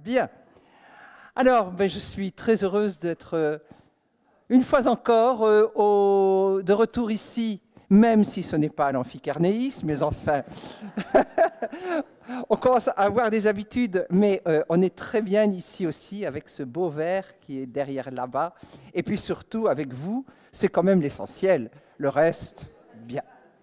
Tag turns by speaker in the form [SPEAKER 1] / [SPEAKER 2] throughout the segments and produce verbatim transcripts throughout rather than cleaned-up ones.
[SPEAKER 1] Bien. Alors, ben, je suis très heureuse d'être euh, une fois encore euh, au, de retour ici, même si ce n'est pas à l'Amphicarnéis, mais enfin, on commence à avoir des habitudes, mais euh, on est très bien ici aussi avec ce beau verre qui est derrière là-bas, et puis surtout avec vous, c'est quand même l'essentiel, le reste, bien.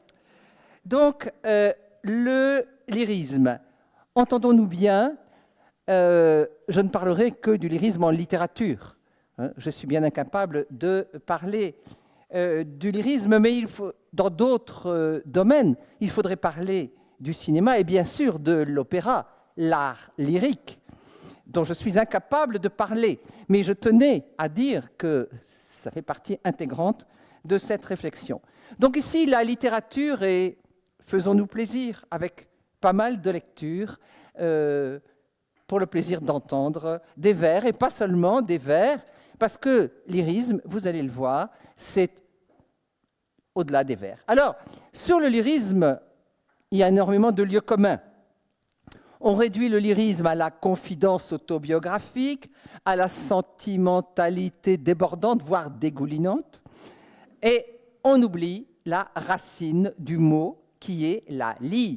[SPEAKER 1] Donc, euh, le lyrisme, entendons-nous bien, euh, je ne parlerai que du lyrisme en littérature. Hein, je suis bien incapable de parler euh, du lyrisme, mais il faut, dans d'autres euh, domaines, il faudrait parler du cinéma et bien sûr de l'opéra, l'art lyrique, dont je suis incapable de parler. Mais je tenais à dire que ça fait partie intégrante de cette réflexion. Donc ici, la littérature est, faisons-nous plaisir, avec pas mal de lectures, euh, pour le plaisir d'entendre des vers, et pas seulement des vers, parce que lyrisme, vous allez le voir, c'est au-delà des vers. Alors, sur le lyrisme, il y a énormément de lieux communs. On réduit le lyrisme à la confidence autobiographique, à la sentimentalité débordante, voire dégoulinante, et on oublie la racine du mot qui est la lyre.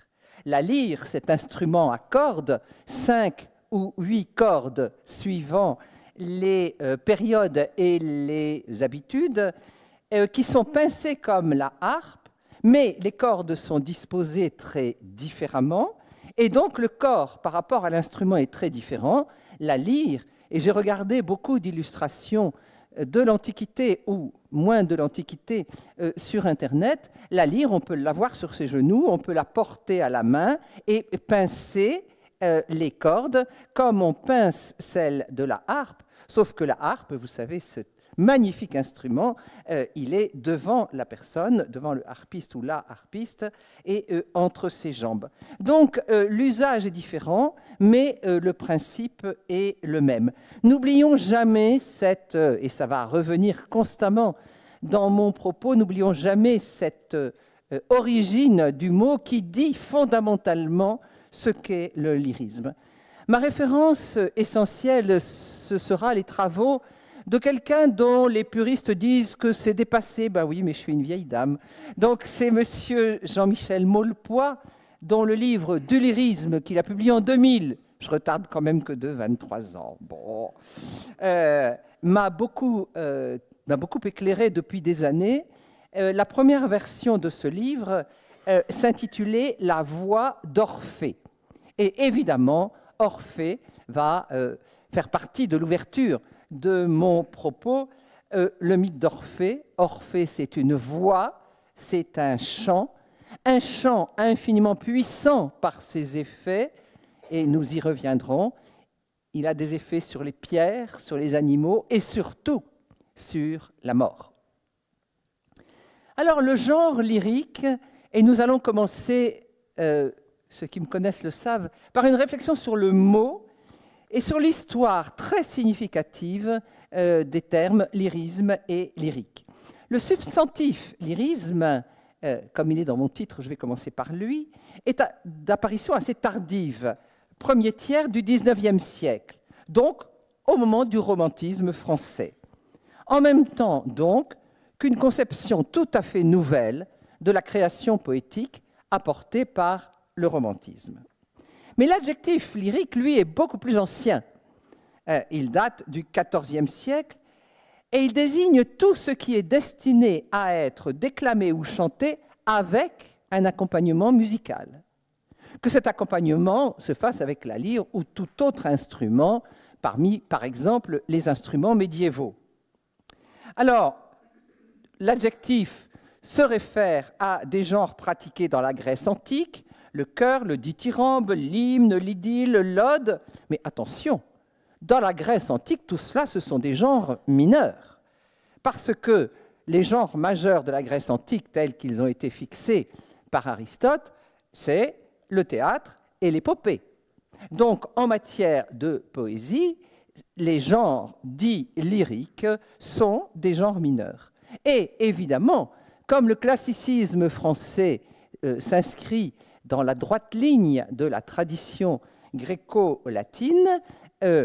[SPEAKER 1] La lyre, cet instrument à cordes, cinq ou huit cordes suivant les euh, périodes et les habitudes, euh, qui sont pincées comme la harpe, mais les cordes sont disposées très différemment, et donc le corps par rapport à l'instrument est très différent. La lyre, et j'ai regardé beaucoup d'illustrations de l'Antiquité ou moins de l'Antiquité euh, sur Internet, la lyre, on peut l'avoir sur ses genoux, on peut la porter à la main et pincer euh, les cordes comme on pince celle de la harpe, sauf que la harpe, vous savez, ce magnifique instrument, euh, il est devant la personne, devant le harpiste ou la harpiste, et euh, entre ses jambes. Donc euh, l'usage est différent, mais euh, le principe est le même. N'oublions jamais cette, euh, et ça va revenir constamment dans mon propos, n'oublions jamais cette euh, origine du mot qui dit fondamentalement ce qu'est le lyrisme. Ma référence essentielle, ce sera les travaux de quelqu'un dont les puristes disent que c'est dépassé. Ben oui, mais je suis une vieille dame. Donc c'est monsieur Jean-Michel Maulepoix, dont le livre du lyrisme, qu'il a publié en deux mille, je retarde quand même que de vingt-trois ans, bon, euh, m'a beaucoup, euh, m'a beaucoup éclairé depuis des années. Euh, la première version de ce livre euh, s'intitulait « La voix d'Orphée ». Et évidemment, Orphée va euh, faire partie de l'ouverture de mon propos, euh, le mythe d'Orphée. Orphée, c'est une voix, c'est un chant, un chant infiniment puissant par ses effets, et nous y reviendrons. Il a des effets sur les pierres, sur les animaux, et surtout sur la mort. Alors, le genre lyrique, et nous allons commencer, euh, ceux qui me connaissent le savent, par une réflexion sur le mot, et sur l'histoire très significative euh, des termes lyrisme et lyrique. Le substantif lyrisme, euh, comme il est dans mon titre, je vais commencer par lui, est d'apparition assez tardive, premier tiers du dix-neuvième siècle, donc au moment du romantisme français. En même temps, donc, qu'une conception tout à fait nouvelle de la création poétique apportée par le romantisme. Mais l'adjectif lyrique, lui, est beaucoup plus ancien. Euh, il date du quatorzième siècle et il désigne tout ce qui est destiné à être déclamé ou chanté avec un accompagnement musical. Que cet accompagnement se fasse avec la lyre ou tout autre instrument, parmi, par exemple, les instruments médiévaux. Alors, l'adjectif se réfère à des genres pratiqués dans la Grèce antique, le chœur, le dithyrambe, l'hymne, l'idylle, l'ode. Mais attention, dans la Grèce antique, tout cela, ce sont des genres mineurs. Parce que les genres majeurs de la Grèce antique, tels qu'ils ont été fixés par Aristote, c'est le théâtre et l'épopée. Donc, en matière de poésie, les genres dits lyriques sont des genres mineurs. Et évidemment, comme le classicisme français euh, s'inscrit dans la droite ligne de la tradition gréco-latine euh,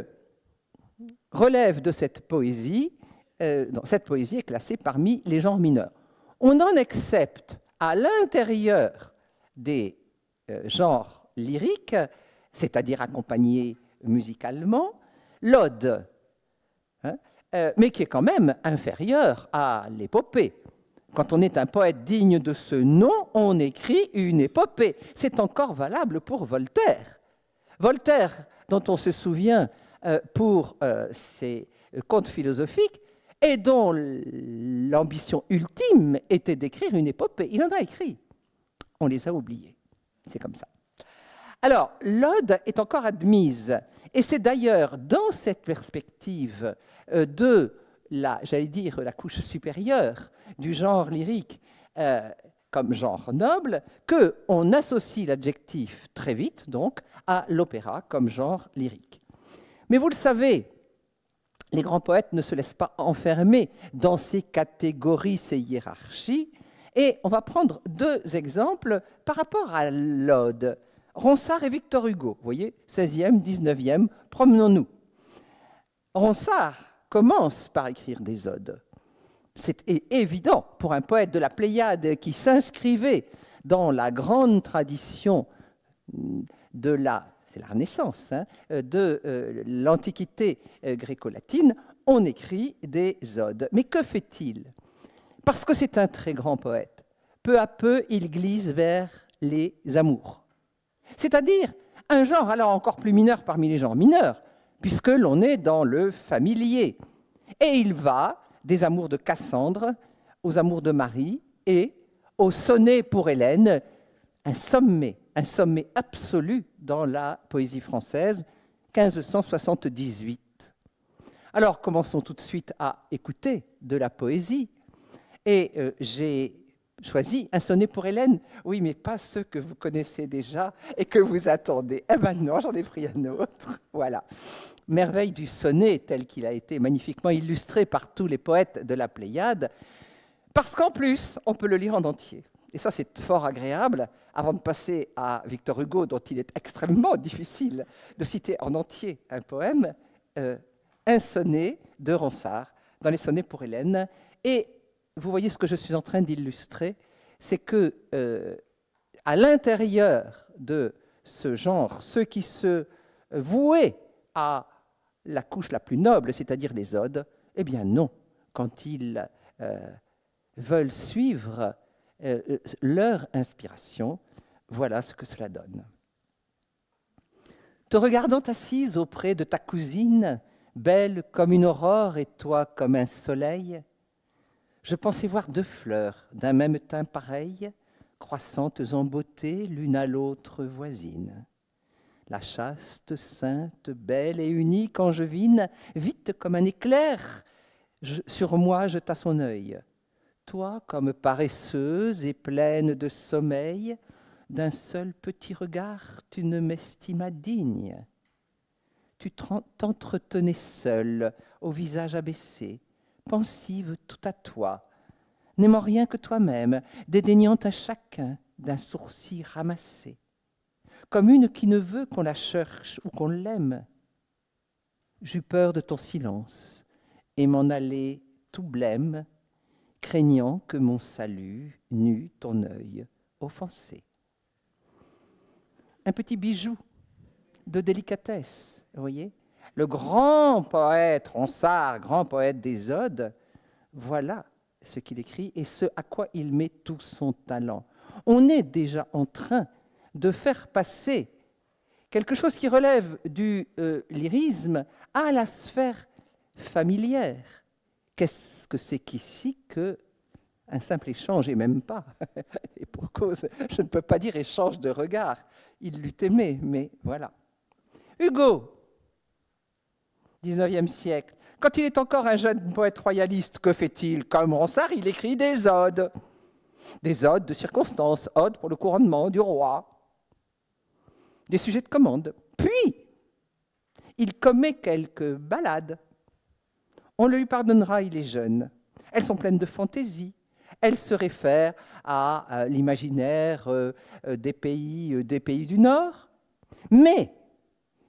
[SPEAKER 1] relève de cette poésie. Euh, non, cette poésie est classée parmi les genres mineurs. On en accepte à l'intérieur des euh, genres lyriques, c'est-à-dire accompagnés musicalement, l'ode, hein, euh, mais qui est quand même inférieur à l'épopée. Quand on est un poète digne de ce nom, on écrit une épopée. C'est encore valable pour Voltaire. Voltaire, dont on se souvient euh, pour euh, ses contes philosophiques, et dont l'ambition ultime était d'écrire une épopée. Il en a écrit. On les a oubliés. C'est comme ça. Alors, l'ode est encore admise. Et c'est d'ailleurs dans cette perspective euh, de la, j'allais dire, la couche supérieure du genre lyrique euh, comme genre noble qu'on associe l'adjectif très vite, donc, à l'opéra comme genre lyrique. Mais vous le savez, les grands poètes ne se laissent pas enfermer dans ces catégories, ces hiérarchies. Et on va prendre deux exemples par rapport à l'ode. Ronsard et Victor Hugo, vous voyez, seizième, dix-neuvième, promenons-nous. Ronsard commence par écrire des odes. C'est évident pour un poète de la Pléiade qui s'inscrivait dans la grande tradition de la, c'est la Renaissance, hein, de euh, l'Antiquité euh, gréco-latine, on écrit des odes. Mais que fait-il? Parce que c'est un très grand poète. Peu à peu, il glisse vers les amours. C'est-à-dire un genre alors encore plus mineur parmi les genres mineurs, puisque l'on est dans le familier. Et il va des amours de Cassandre aux amours de Marie et au sonnet pour Hélène, un sommet, un sommet absolu dans la poésie française, quinze cent soixante-dix-huit. Alors commençons tout de suite à écouter de la poésie. Et euh, j'ai choisi un sonnet pour Hélène. Oui, mais pas ceux que vous connaissez déjà et que vous attendez. Eh bien non, j'en ai pris un autre. Voilà. Merveille du sonnet, tel qu'il a été magnifiquement illustré par tous les poètes de la Pléiade, parce qu'en plus, on peut le lire en entier. Et ça, c'est fort agréable, avant de passer à Victor Hugo, dont il est extrêmement difficile de citer en entier un poème, euh, un sonnet de Ronsard, dans les sonnets pour Hélène. Et vous voyez ce que je suis en train d'illustrer, c'est que euh, à l'intérieur de ce genre, ceux qui se vouaient à la couche la plus noble, c'est-à-dire les odes, eh bien non, quand ils euh, veulent suivre euh, leur inspiration, voilà ce que cela donne. Te regardant assise auprès de ta cousine, belle comme une aurore et toi comme un soleil, je pensais voir deux fleurs d'un même teint pareil, croissantes en beauté l'une à l'autre voisine. La chaste, sainte, belle et unique angevine, vite comme un éclair, je, sur moi jeta son œil. Toi, comme paresseuse et pleine de sommeil, d'un seul petit regard, tu ne m'estimas digne. Tu t'entretenais seule, au visage abaissé, pensive tout à toi, n'aimant rien que toi-même, dédaignant à chacun d'un sourcil ramassé. Comme une qui ne veut qu'on la cherche ou qu'on l'aime. J'eus peur de ton silence et m'en allai tout blême, craignant que mon salut n'eût ton œil offensé. Un petit bijou de délicatesse, vous voyez. Le grand poète Ronsard, grand poète des odes, voilà ce qu'il écrit et ce à quoi il met tout son talent. On est déjà en train de faire passer quelque chose qui relève du euh, lyrisme à la sphère familière. Qu'est-ce que c'est qu'ici qu'un simple échange, et même pas, et pour cause, je ne peux pas dire échange de regard, il l'eût aimé, mais voilà. Hugo, dix-neuvième siècle, quand il est encore un jeune poète royaliste, que fait-il? Comme Ronsard, il écrit des odes, des odes de circonstance, odes pour le couronnement du roi, des sujets de commande. Puis, il commet quelques ballades. On le lui pardonnera, il est jeune. Elles sont pleines de fantaisie. Elles se réfèrent à, à l'imaginaire euh, des, pays, euh, des pays du Nord. Mais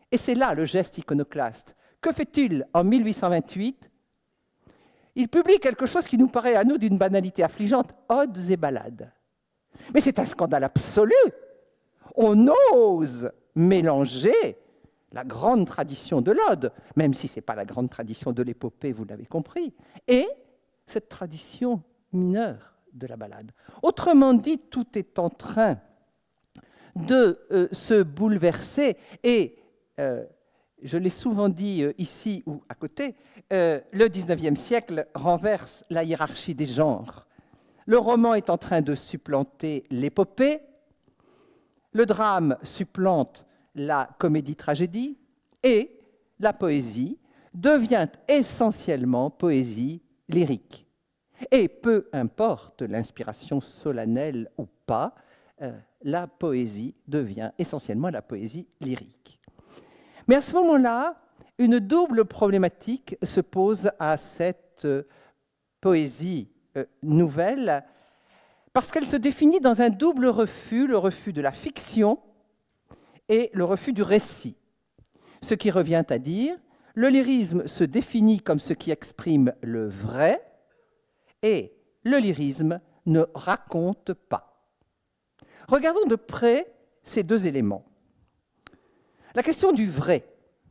[SPEAKER 1] Et c'est là le geste iconoclaste. Que fait-il en mille huit cent vingt-huit? Il publie quelque chose qui nous paraît à nous d'une banalité affligeante, Odes et ballades. Mais c'est un scandale absolu. On ose mélanger la grande tradition de l'ode, même si ce n'est pas la grande tradition de l'épopée, vous l'avez compris, et cette tradition mineure de la ballade. Autrement dit, tout est en train de euh, se bouleverser et, euh, je l'ai souvent dit euh, ici ou à côté, euh, le dix-neuvième siècle renverse la hiérarchie des genres. Le roman est en train de supplanter l'épopée, le drame supplante la comédie-tragédie et la poésie devient essentiellement poésie lyrique. Et peu importe l'inspiration solennelle ou pas, euh, la poésie devient essentiellement la poésie lyrique. Mais à ce moment-là, une double problématique se pose à cette euh, poésie euh, nouvelle, parce qu'elle se définit dans un double refus, le refus de la fiction et le refus du récit. Ce qui revient à dire, le lyrisme se définit comme ce qui exprime le vrai, et le lyrisme ne raconte pas. Regardons de près ces deux éléments. La question du vrai,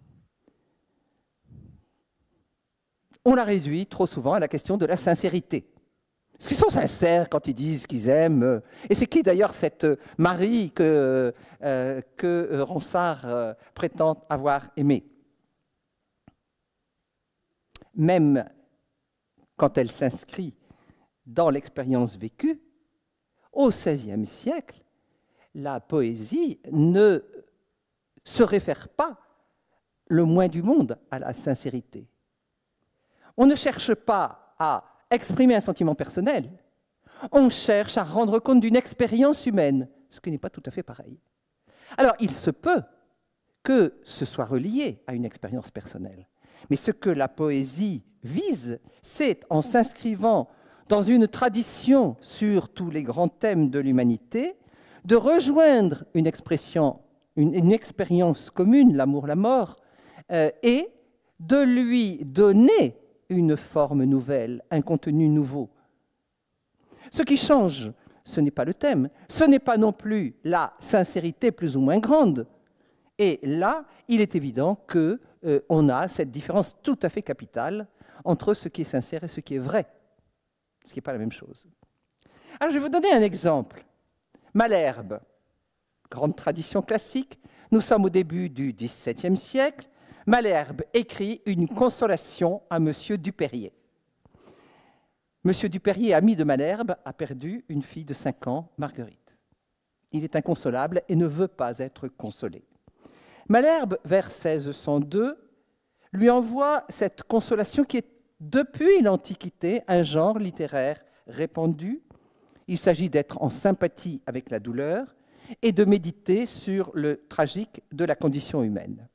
[SPEAKER 1] on la réduit trop souvent à la question de la sincérité. Est-ce qu'ils sont sincères quand ils disent qu'ils aiment? Et c'est qui d'ailleurs cette Marie que, euh, que Ronsard euh, prétend avoir aimée? Même quand elle s'inscrit dans l'expérience vécue, au seizième siècle, la poésie ne se réfère pas le moins du monde à la sincérité. On ne cherche pas à exprimer un sentiment personnel, on cherche à rendre compte d'une expérience humaine, ce qui n'est pas tout à fait pareil. Alors, il se peut que ce soit relié à une expérience personnelle, mais ce que la poésie vise, c'est, en s'inscrivant dans une tradition sur tous les grands thèmes de l'humanité, de rejoindre une expression, une, une expérience commune, l'amour, la mort, euh, et de lui donner une forme nouvelle, un contenu nouveau. Ce qui change, ce n'est pas le thème, ce n'est pas non plus la sincérité plus ou moins grande. Et là, il est évident qu'on euh, a cette différence tout à fait capitale entre ce qui est sincère et ce qui est vrai, ce qui n'est pas la même chose. Alors, je vais vous donner un exemple. Malherbe, grande tradition classique, nous sommes au début du dix-septième siècle. Malherbe écrit une consolation à Monsieur Dupérier. Monsieur Dupérier, ami de Malherbe, a perdu une fille de cinq ans, Marguerite. Il est inconsolable et ne veut pas être consolé. Malherbe, vers seize cent deux, lui envoie cette consolation qui est depuis l'Antiquité un genre littéraire répandu. Il s'agit d'être en sympathie avec la douleur et de méditer sur le tragique de la condition humaine.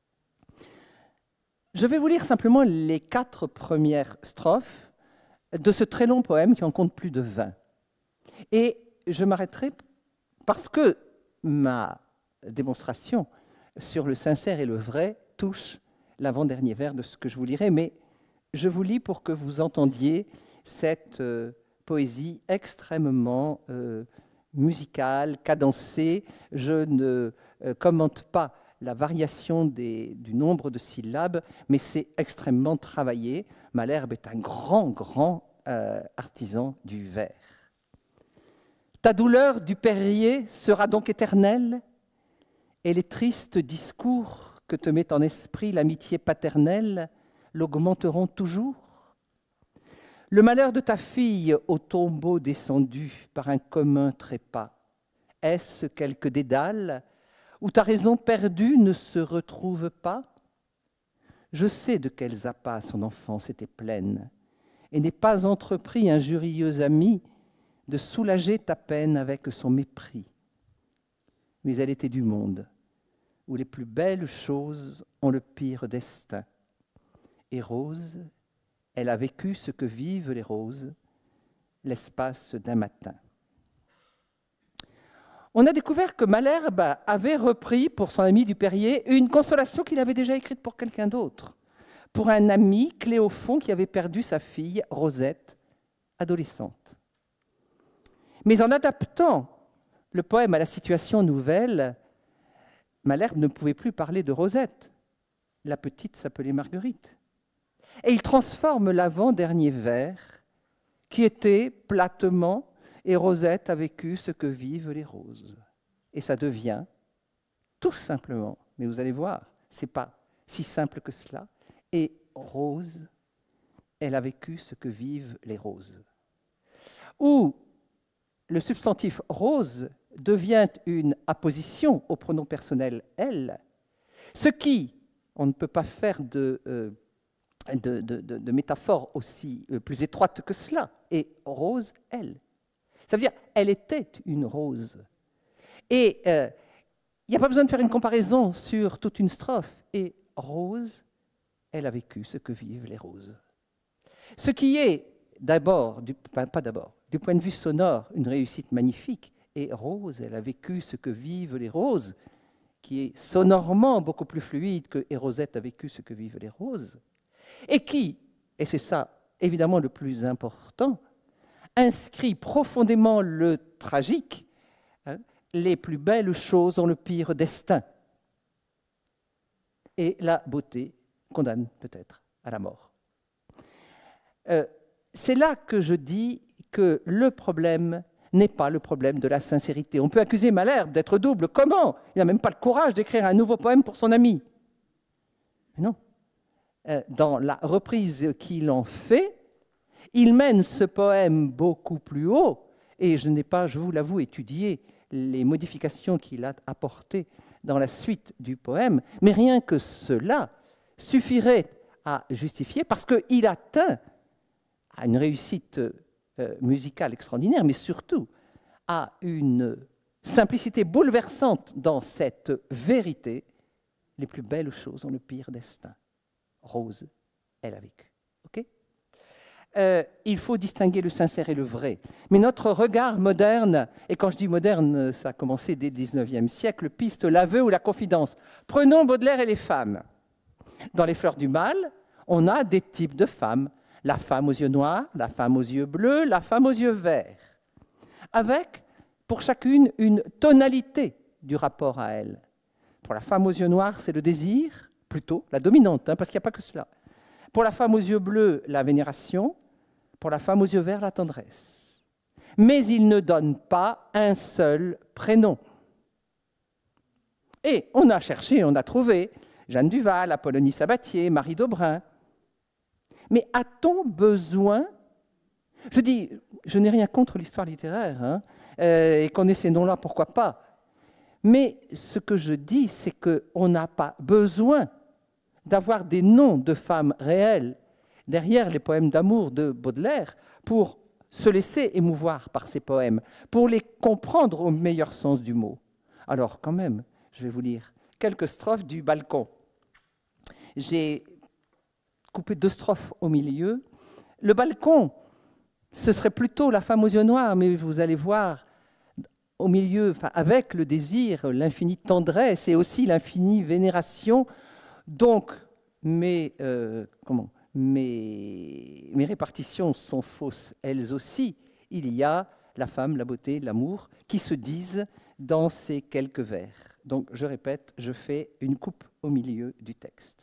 [SPEAKER 1] Je vais vous lire simplement les quatre premières strophes de ce très long poème qui en compte plus de vingt. Et je m'arrêterai parce que ma démonstration sur le sincère et le vrai touche l'avant-dernier vers de ce que je vous lirai, mais je vous lis pour que vous entendiez cette euh, poésie extrêmement euh, musicale, cadencée. Je ne euh, commente pas la variation des, du nombre de syllabes, mais c'est extrêmement travaillé. Malherbe est un grand, grand euh, artisan du vers. Ta douleur, Dupérier, sera donc éternelle, et les tristes discours que te met en esprit l'amitié paternelle l'augmenteront toujours. Le malheur de ta fille au tombeau descendu par un commun trépas, est-ce quelque dédale où ta raison perdue ne se retrouve pas? Je sais de quels appas son enfance était pleine, et n'ai pas entrepris, injurieux ami, de soulager ta peine avec son mépris. Mais elle était du monde, où les plus belles choses ont le pire destin. Et rose, elle a vécu ce que vivent les roses, l'espace d'un matin. on a découvert que Malherbe avait repris pour son ami Dupérier une consolation qu'il avait déjà écrite pour quelqu'un d'autre, pour un ami, Cléophon, qui avait perdu sa fille, Rosette, adolescente. Mais en adaptant le poème à la situation nouvelle, Malherbe ne pouvait plus parler de Rosette. La petite s'appelait Marguerite. Et il transforme l'avant-dernier vers, qui était platement « Et Rosette a vécu ce que vivent les roses ». Et ça devient, tout simplement, mais vous allez voir, ce n'est pas si simple que cela, « Et Rose, elle a vécu ce que vivent les roses ». Où le substantif « rose » devient une apposition au pronom personnel « elle », ce qui, on ne peut pas faire de, euh, de, de, de, de métaphore aussi euh, plus étroite que cela, et « rose, elle ». Ça veut dire elle était une rose. Et il euh, n'y a pas besoin de faire une comparaison sur toute une strophe. Et Rose, elle a vécu ce que vivent les roses. Ce qui est d'abord, pas d'abord, du point de vue sonore, une réussite magnifique. Et Rose, elle a vécu ce que vivent les roses, qui est sonorement beaucoup plus fluide que Et Rosette a vécu ce que vivent les roses. Et qui, et c'est ça évidemment le plus important, inscrit profondément le tragique, hein, les plus belles choses ont le pire destin. Et la beauté condamne peut-être à la mort. Euh, c'est là que je dis que le problème n'est pas le problème de la sincérité. On peut accuser Malherbe d'être double. Comment? Il n'a même pas le courage d'écrire un nouveau poème pour son ami. Mais non. Euh, dans la reprise qu'il en fait, il mène ce poème beaucoup plus haut, et je n'ai pas, je vous l'avoue, étudié les modifications qu'il a apportées dans la suite du poème, mais rien que cela suffirait à justifier, parce qu'il atteint à une réussite euh, musicale extraordinaire, mais surtout à une simplicité bouleversante dans cette vérité. Les plus belles choses ont le pire destin. Rose, elle a vécu. Ok ? Euh, il faut distinguer le sincère et le vrai. Mais notre regard moderne, et quand je dis moderne, ça a commencé dès le dix-neuvième siècle, piste l'aveu ou la confidence. Prenons Baudelaire et les femmes. Dans Les Fleurs du Mal, on a des types de femmes. La femme aux yeux noirs, la femme aux yeux bleus, la femme aux yeux verts. Avec, pour chacune, une tonalité du rapport à elle. Pour la femme aux yeux noirs, c'est le désir, plutôt la dominante, hein, parce qu'il n'y a pas que cela. Pour la femme aux yeux bleus, la vénération. Pour la femme aux yeux verts, la tendresse. Mais il ne donne pas un seul prénom. Et on a cherché, on a trouvé Jeanne Duval, Apollonie Sabatier, Marie d'Aubrun. Mais a-t-on besoin, je dis, je n'ai rien contre l'histoire littéraire, hein, euh, et qu'on ait ces noms-là, pourquoi pas. Mais ce que je dis, c'est qu'on n'a pas besoin d'avoir des noms de femmes réelles derrière les poèmes d'amour de Baudelaire pour se laisser émouvoir par ces poèmes, pour les comprendre au meilleur sens du mot. Alors, quand même, je vais vous lire quelques strophes du Balcon. J'ai coupé deux strophes au milieu. Le Balcon, ce serait plutôt la femme aux yeux noirs, mais vous allez voir, au milieu, enfin, avec le désir, l'infinie tendresse et aussi l'infinie vénération. Donc, mes, euh, comment, mes, mes répartitions sont fausses, elles aussi. Il y a la femme, la beauté, l'amour qui se disent dans ces quelques vers. Donc, je répète, je fais une coupe au milieu du texte.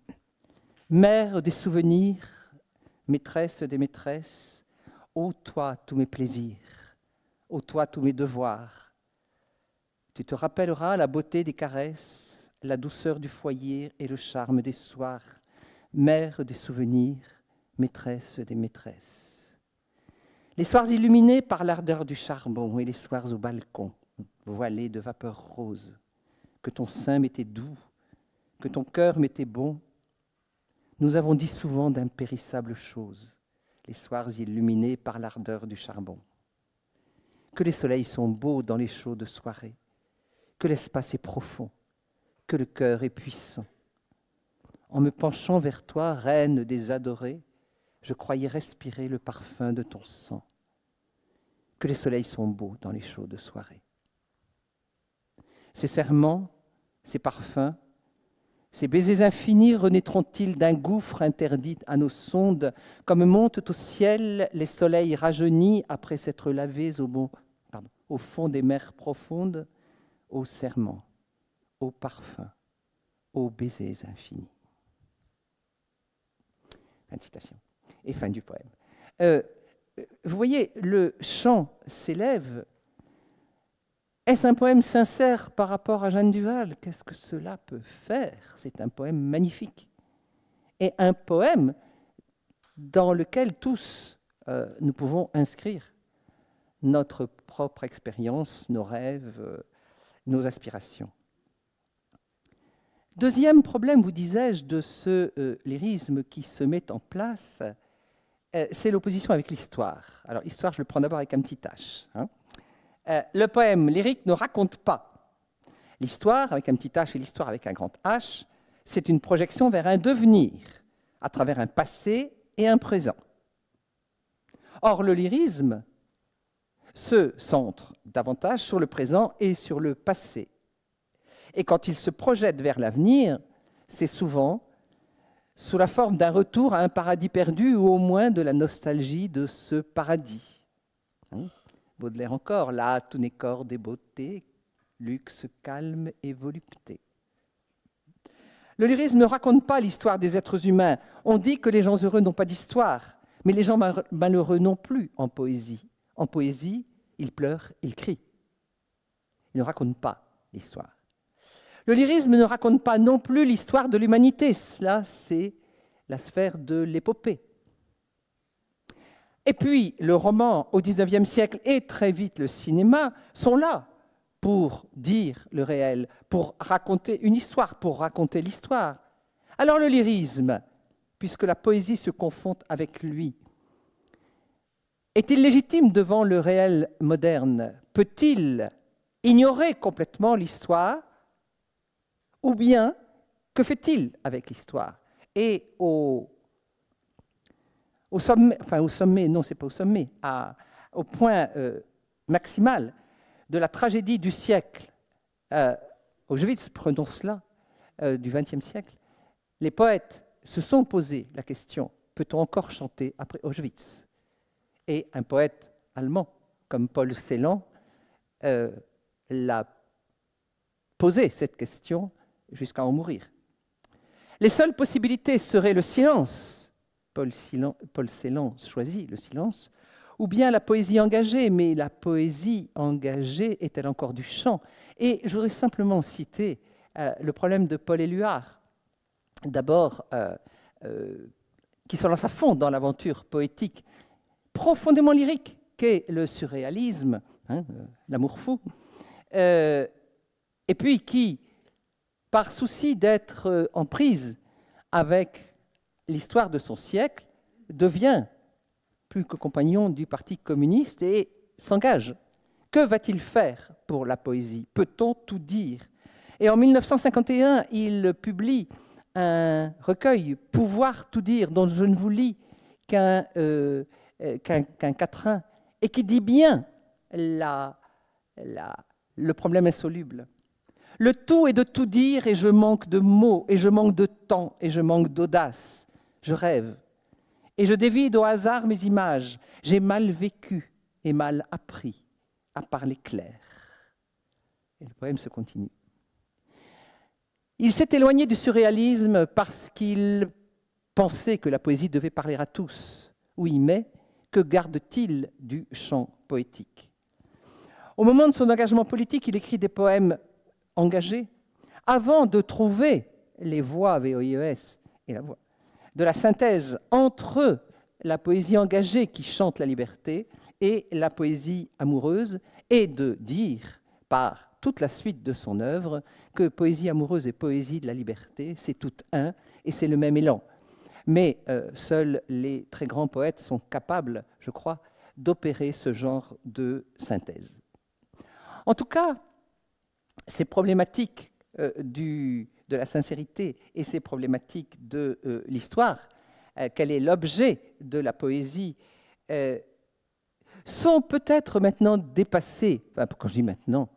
[SPEAKER 1] Mère des souvenirs, maîtresse des maîtresses, ô toi tous mes plaisirs, ô toi tous mes devoirs. Tu te rappelleras la beauté des caresses, la douceur du foyer et le charme des soirs, mère des souvenirs, maîtresse des maîtresses. Les soirs illuminés par l'ardeur du charbon et les soirs au balcon, voilés de vapeur rose, que ton sein m'était doux, que ton cœur m'était bon. Nous avons dit souvent d'impérissables choses, les soirs illuminés par l'ardeur du charbon. Que les soleils sont beaux dans les chaudes soirées, que l'espace est profond, que le cœur est puissant. En me penchant vers toi, reine des adorés, je croyais respirer le parfum de ton sang. Que les soleils sont beaux dans les chaudes soirées. Ces serments, ces parfums, ces baisers infinis renaîtront-ils d'un gouffre interdit à nos sondes, comme montent au ciel les soleils rajeunis après s'être lavés au, bon, pardon, au fond des mers profondes, aux serments, aux parfums, aux baisers infinis. Fin de citation. Et fin du poème. Euh, vous voyez, le chant s'élève. Est-ce un poème sincère par rapport à Jeanne Duval? Qu'est-ce que cela peut faire? C'est un poème magnifique. Et un poème dans lequel tous euh, nous pouvons inscrire notre propre expérience, nos rêves, euh, nos aspirations. Deuxième problème, vous disais-je, de ce euh, lyrisme qui se met en place, euh, c'est l'opposition avec l'histoire. Alors, l'histoire, je le prends d'abord avec un petit H. Hein. Euh, le poème lyrique ne raconte pas. L'histoire, avec un petit H, et l'histoire avec un grand H, c'est une projection vers un devenir, à travers un passé et un présent. Or, le lyrisme se centre davantage sur le présent et sur le passé. Et quand il se projette vers l'avenir, c'est souvent sous la forme d'un retour à un paradis perdu ou au moins de la nostalgie de ce paradis. Hein ? Baudelaire encore, là, tout n'est corde et beauté, luxe, calme et volupté. Le lyrisme ne raconte pas l'histoire des êtres humains. On dit que les gens heureux n'ont pas d'histoire, mais les gens malheureux non plus en poésie. En poésie, ils pleurent, ils crient. Ils ne racontent pas l'histoire. Le lyrisme ne raconte pas non plus l'histoire de l'humanité. Cela, c'est la sphère de l'épopée. Et puis, le roman au dix-neuvième siècle et très vite le cinéma sont là pour dire le réel, pour raconter une histoire, pour raconter l'histoire. Alors le lyrisme, puisque la poésie se confond avec lui, est-il légitime devant le réel moderne? Peut-il ignorer complètement l'histoire? Ou bien, que fait-il avec l'histoire? Et au, au sommet, enfin au sommet, non, c'est pas au sommet, à, au point euh, maximal de la tragédie du siècle, euh, Auschwitz, prenons cela, euh, du vingtième siècle, les poètes se sont posé la question, peut-on encore chanter après Auschwitz? Et un poète allemand, comme Paul Celan, euh, l'a posé cette question jusqu'à en mourir. Les seules possibilités seraient le silence. Paul, Celan, Paul Celan choisit le silence, ou bien la poésie engagée, mais la poésie engagée est-elle encore du chant? Et je voudrais simplement citer euh, le problème de Paul Éluard, d'abord, euh, euh, qui se lance à fond dans l'aventure poétique profondément lyrique qu'est le surréalisme, hein, euh, l'amour fou, euh, et puis qui, par souci d'être en prise avec l'histoire de son siècle, devient plus que compagnon du Parti communiste et s'engage. Que va-t-il faire pour la poésie? Peut-on tout dire? Et en mille neuf cent cinquante et un, il publie un recueil, Pouvoir tout dire, dont je ne vous lis qu'un euh, qu'un qu'un quatrain, et qui dit bien la, la, le problème insoluble. Le tout est de tout dire, et je manque de mots, et je manque de temps, et je manque d'audace. Je rêve, et je dévide au hasard mes images. J'ai mal vécu et mal appris à parler clair. Et le poème se continue. Il s'est éloigné du surréalisme parce qu'il pensait que la poésie devait parler à tous. Oui, mais que garde-t-il du chant poétique? Au moment de son engagement politique, il écrit des poèmes engagés avant de trouver les voies, V O I E S, et la voix, de la synthèse entre la poésie engagée qui chante la liberté et la poésie amoureuse, et de dire par toute la suite de son œuvre que poésie amoureuse et poésie de la liberté, c'est tout un et c'est le même élan. Mais euh, seuls les très grands poètes sont capables, je crois, d'opérer ce genre de synthèse. En tout cas, ces problématiques euh, du, de la sincérité et ces problématiques de euh, l'histoire, euh, quel est l'objet de la poésie, euh, sont peut-être maintenant dépassées. Enfin, quand je dis maintenant,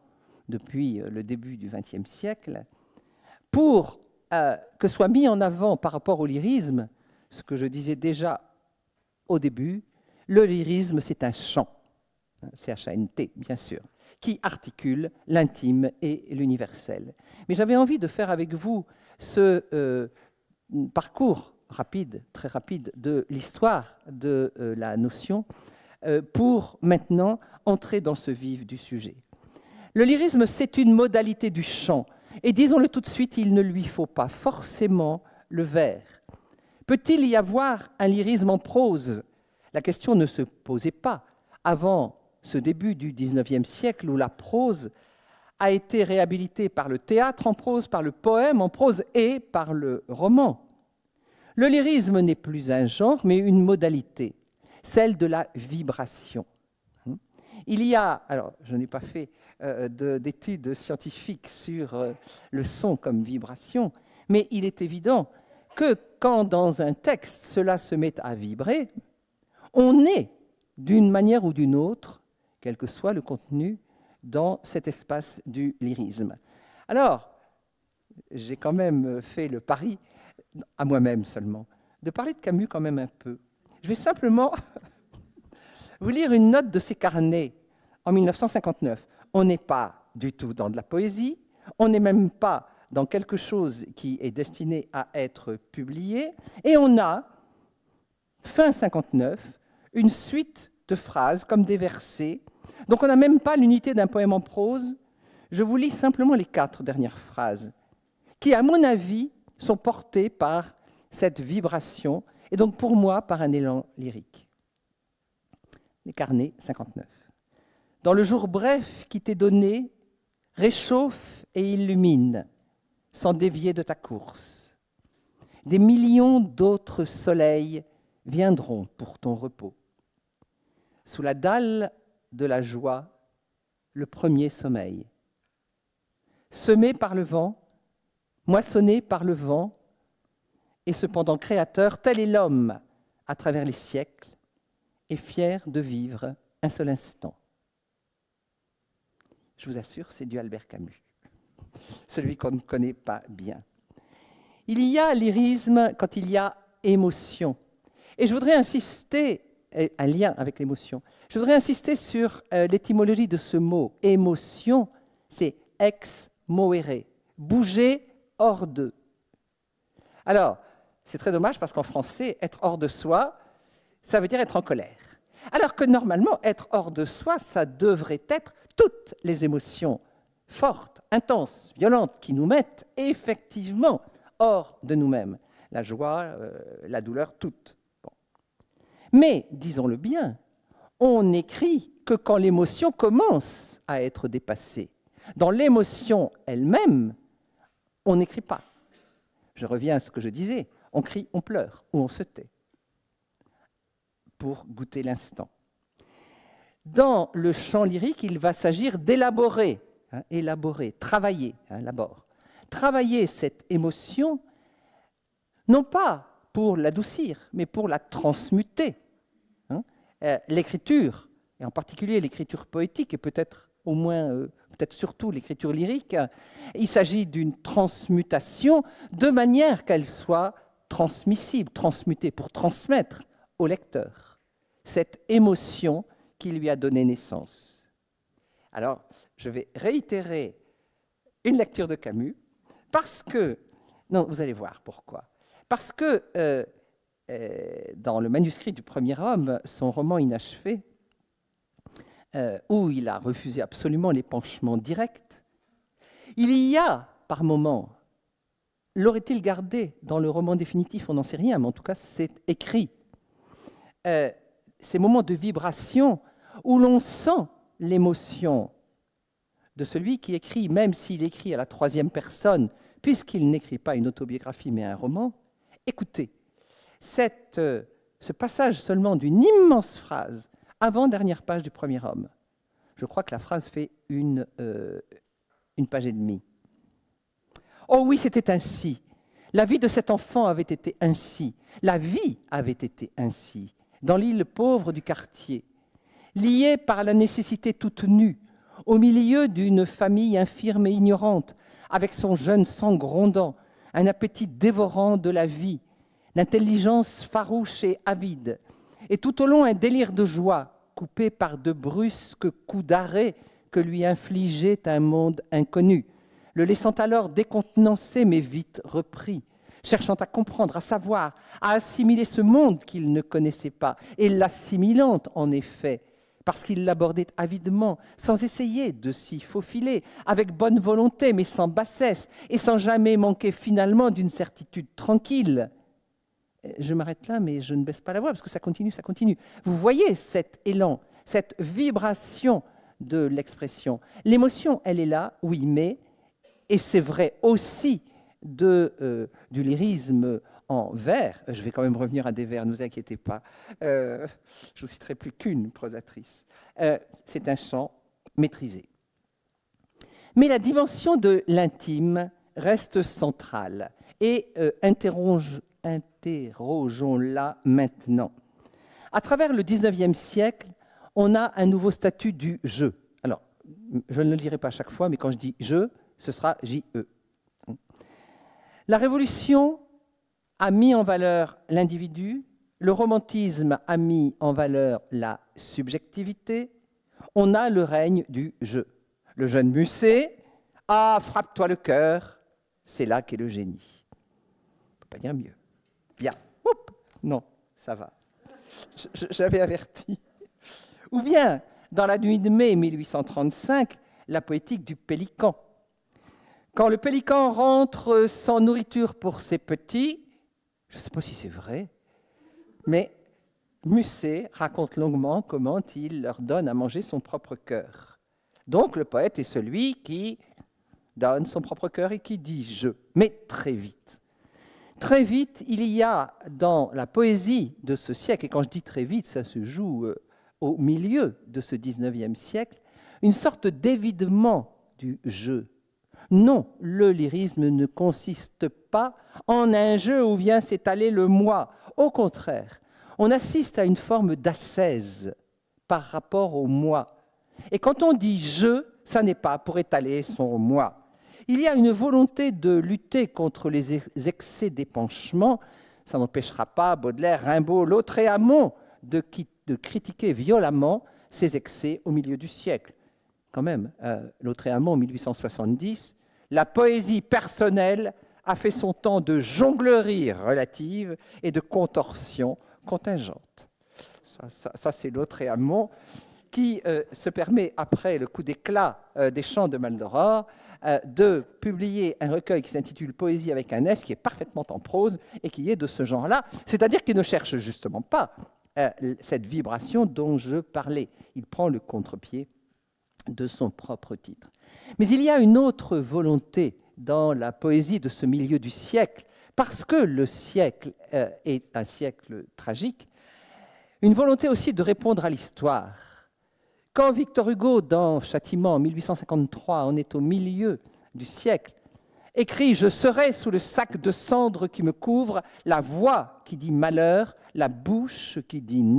[SPEAKER 1] depuis le début du vingtième siècle, pour euh, que soit mis en avant par rapport au lyrisme, ce que je disais déjà au début, le lyrisme, c'est un chant, C H A N T, bien sûr, qui articule l'intime et l'universel. Mais j'avais envie de faire avec vous ce euh, parcours rapide, très rapide, de l'histoire de euh, la notion, euh, pour maintenant entrer dans ce vif du sujet. Le lyrisme, c'est une modalité du chant, et disons-le tout de suite, il ne lui faut pas forcément le vers. Peut-il y avoir un lyrisme en prose? La question ne se posait pas avant ce début du dix-neuvième siècle où la prose a été réhabilitée par le théâtre en prose, par le poème en prose et par le roman. Le lyrisme n'est plus un genre, mais une modalité, celle de la vibration. Il y a, alors je n'ai pas fait euh, d'études scientifiques sur euh, le son comme vibration, mais il est évident que quand dans un texte cela se met à vibrer, on est d'une manière ou d'une autre, quel que soit le contenu, dans cet espace du lyrisme. Alors, j'ai quand même fait le pari, à moi-même seulement, de parler de Camus quand même un peu. Je vais simplement vous lire une note de ses carnets en mille neuf cent cinquante-neuf. On n'est pas du tout dans de la poésie, on n'est même pas dans quelque chose qui est destiné à être publié, et on a, fin cinquante-neuf, une suite de phrases comme des versets. Donc on n'a même pas l'unité d'un poème en prose. Je vous lis simplement les quatre dernières phrases, qui, à mon avis, sont portées par cette vibration, et donc pour moi, par un élan lyrique. Les carnets, cinquante-neuf. Dans le jour bref qui t'est donné, réchauffe et illumine, sans dévier de ta course. Des millions d'autres soleils viendront pour ton repos. Sous la dalle de la joie, le premier sommeil. Semé par le vent, moissonné par le vent, et cependant créateur, tel est l'homme à travers les siècles, et fier de vivre un seul instant. Je vous assure, c'est du Albert Camus, celui qu'on ne connaît pas bien. Il y a lyrisme quand il y a émotion. Et je voudrais insister, un lien avec l'émotion, je voudrais insister sur euh, l'étymologie de ce mot. Émotion, c'est ex moere, bouger hors d'eux. Alors, c'est très dommage parce qu'en français, être hors de soi, ça veut dire être en colère. Alors que normalement, être hors de soi, ça devrait être toutes les émotions fortes, intenses, violentes, qui nous mettent effectivement hors de nous-mêmes. La joie, euh, la douleur, toutes. Bon. Mais, disons-le bien, on n'écrit que quand l'émotion commence à être dépassée. Dans l'émotion elle-même, on n'écrit pas. Je reviens à ce que je disais, on crie, on pleure, ou on se tait, pour goûter l'instant. Dans le chant lyrique, il va s'agir d'élaborer, hein, élaborer, travailler, hein, l'abord. Travailler cette émotion, non pas pour l'adoucir, mais pour la transmuter. Hein. Euh, l'écriture, et en particulier l'écriture poétique, et peut-être au moins, euh, peut-être surtout l'écriture lyrique, il s'agit d'une transmutation de manière qu'elle soit transmissible, transmutée, pour transmettre au lecteur cette émotion qui lui a donné naissance. Alors, je vais réitérer une lecture de Camus, parce que, non, vous allez voir pourquoi. Parce que euh, euh, dans le manuscrit du premier homme, son roman inachevé, euh, où il a refusé absolument l'épanchement direct, il y a, par moments, l'aurait-il gardé dans le roman définitif, on n'en sait rien, mais en tout cas c'est écrit, euh, ces moments de vibration où l'on sent l'émotion de celui qui écrit, même s'il écrit à la troisième personne, puisqu'il n'écrit pas une autobiographie mais un roman. Écoutez, cette, euh, ce passage seulement d'une immense phrase, avant-dernière page du premier homme, je crois que la phrase fait une, euh, une page et demie. Oh oui, c'était ainsi. La vie de cet enfant avait été ainsi. La vie avait été ainsi. Dans l'île pauvre du quartier, liée par la nécessité toute nue, au milieu d'une famille infirme et ignorante, avec son jeune sang grondant, un appétit dévorant de la vie, l'intelligence farouche et avide, et tout au long un délire de joie, coupé par de brusques coups d'arrêt que lui infligeait un monde inconnu, le laissant alors décontenancé mais vite repris, cherchant à comprendre, à savoir, à assimiler ce monde qu'il ne connaissait pas, et l'assimilant en effet, parce qu'il l'abordait avidement, sans essayer de s'y faufiler, avec bonne volonté mais sans bassesse, et sans jamais manquer finalement d'une certitude tranquille. Je m'arrête là, mais je ne baisse pas la voix, parce que ça continue, ça continue. Vous voyez cet élan, cette vibration de l'expression. L'émotion, elle est là, oui, mais, et c'est vrai aussi de, euh, du lyrisme en vers, je vais quand même revenir à des vers, ne vous inquiétez pas, euh, je ne vous citerai plus qu'une prosatrice, euh, c'est un chant maîtrisé. Mais la dimension de l'intime reste centrale, et euh, interroge, interrogeons-la maintenant. À travers le dix-neuvième siècle, on a un nouveau statut du « je ». Alors, je ne le dirai pas à chaque fois, mais quand je dis « je », ce sera « J E ». La Révolution a mis en valeur l'individu, le romantisme a mis en valeur la subjectivité, on a le règne du « je ». Le jeune Musset, « Ah, frappe-toi le cœur », c'est là qu'est le génie. On ne peut pas dire mieux. Bien. Oups. Non, ça va. J'avais averti. Ou bien, dans la nuit de mai mille huit cent trente-cinq, la poétique du pélican. Quand le pélican rentre sans nourriture pour ses petits, je ne sais pas si c'est vrai, mais Musset raconte longuement comment il leur donne à manger son propre cœur. Donc le poète est celui qui donne son propre cœur et qui dit « je », mais très vite. Très vite, il y a dans la poésie de ce siècle, et quand je dis très vite, ça se joue au milieu de ce dix-neuvième siècle, une sorte d'évidement du « je ». Non, le lyrisme ne consiste pas en un jeu où vient s'étaler le moi. Au contraire, on assiste à une forme d'ascèse par rapport au moi. Et quand on dit « je », ça n'est pas pour étaler son moi. Il y a une volonté de lutter contre les excès d'épanchement. Ça n'empêchera pas Baudelaire, Rimbaud, Lautréamont de, de critiquer violemment ces excès au milieu du siècle. Quand même, euh, Lautréamont, en mille huit cent soixante-dix, la poésie personnelle a fait son temps de jonglerie relative et de contorsion contingente. Ça, ça, ça c'est Lautréamont qui euh, se permet, après le coup d'éclat euh, des chants de Maldoror, euh, de publier un recueil qui s'intitule « Poésie avec un S », qui est parfaitement en prose et qui est de ce genre-là, c'est-à-dire qu'il ne cherche justement pas euh, cette vibration dont je parlais. Il prend le contre-pied de son propre titre. Mais il y a une autre volonté dans la poésie de ce milieu du siècle, parce que le siècle euh, est un siècle tragique, une volonté aussi de répondre à l'histoire. Quand Victor Hugo, dans Châtiment, en mille huit cent cinquante-trois, on est au milieu du siècle, écrit « Je serai sous le sac de cendres qui me couvre, la voix qui dit malheur, la bouche qui dit non ».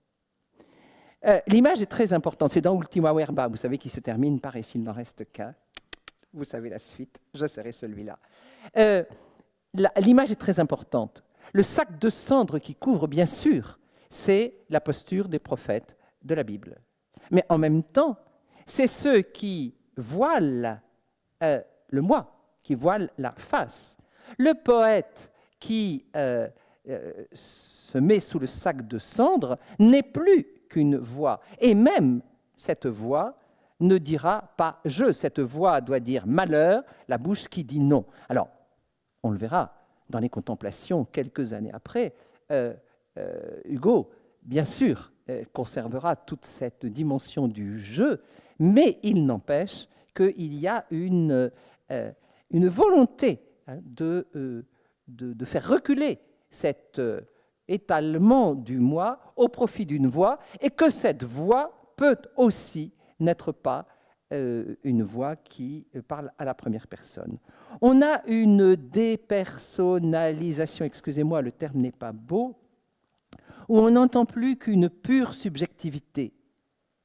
[SPEAKER 1] Euh, L'image est très importante, c'est dans Ultima Verba, vous savez, qui se termine par « Et s'il n'en reste qu'un », vous savez la suite, je serai celui-là. Euh, L'image est très importante. Le sac de cendres qui couvre, bien sûr, c'est la posture des prophètes de la Bible. Mais en même temps, c'est ceux qui voilent euh, le moi, qui voilent la face. Le poète qui euh, euh, se met sous le sac de cendres n'est plus qu'une voix. Et même cette voix ne dira pas « je ». Cette voix doit dire « malheur », la bouche qui dit « non ». Alors, on le verra dans les Contemplations, quelques années après, euh, euh, Hugo, bien sûr, euh, conservera toute cette dimension du « je », mais il n'empêche qu'il y a une, euh, une volonté hein, de, euh, de, de faire reculer cet euh, étalement du moi au profit d'une voix, et que cette voix peut aussi n'être pas euh, une voix qui parle à la première personne. On a une dépersonnalisation, excusez-moi, le terme n'est pas beau, où on n'entend plus qu'une pure subjectivité,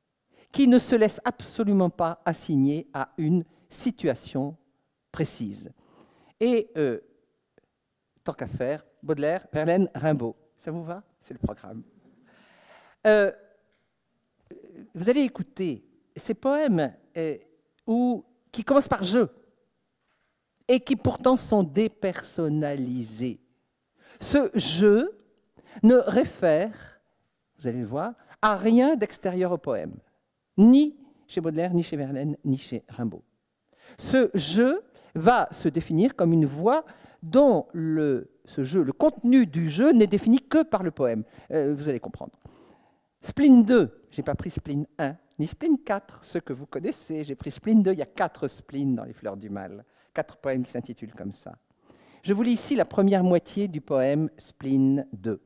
[SPEAKER 1] qui ne se laisse absolument pas assigner à une situation précise. Et euh, tant qu'à faire, Baudelaire, Verlaine, Rimbaud. Ça vous va? C'est le programme. Euh, vous allez écouter ces poèmes euh, où, qui commencent par « je » et qui pourtant sont dépersonnalisés. Ce « je » ne réfère, vous allez le voir, à rien d'extérieur au poème, ni chez Baudelaire, ni chez Verlaine, ni chez Rimbaud. Ce « je » va se définir comme une voix dont le, ce jeu, le contenu du jeu n'est défini que par le poème. Euh, vous allez comprendre. Spleen deux, je n'ai pas pris spleen un, ni spleen quatre, ceux que vous connaissez. J'ai pris spleen deux, il y a quatre spleens dans Les Fleurs du Mal, quatre poèmes qui s'intitulent comme ça. Je vous lis ici la première moitié du poème spleen deux.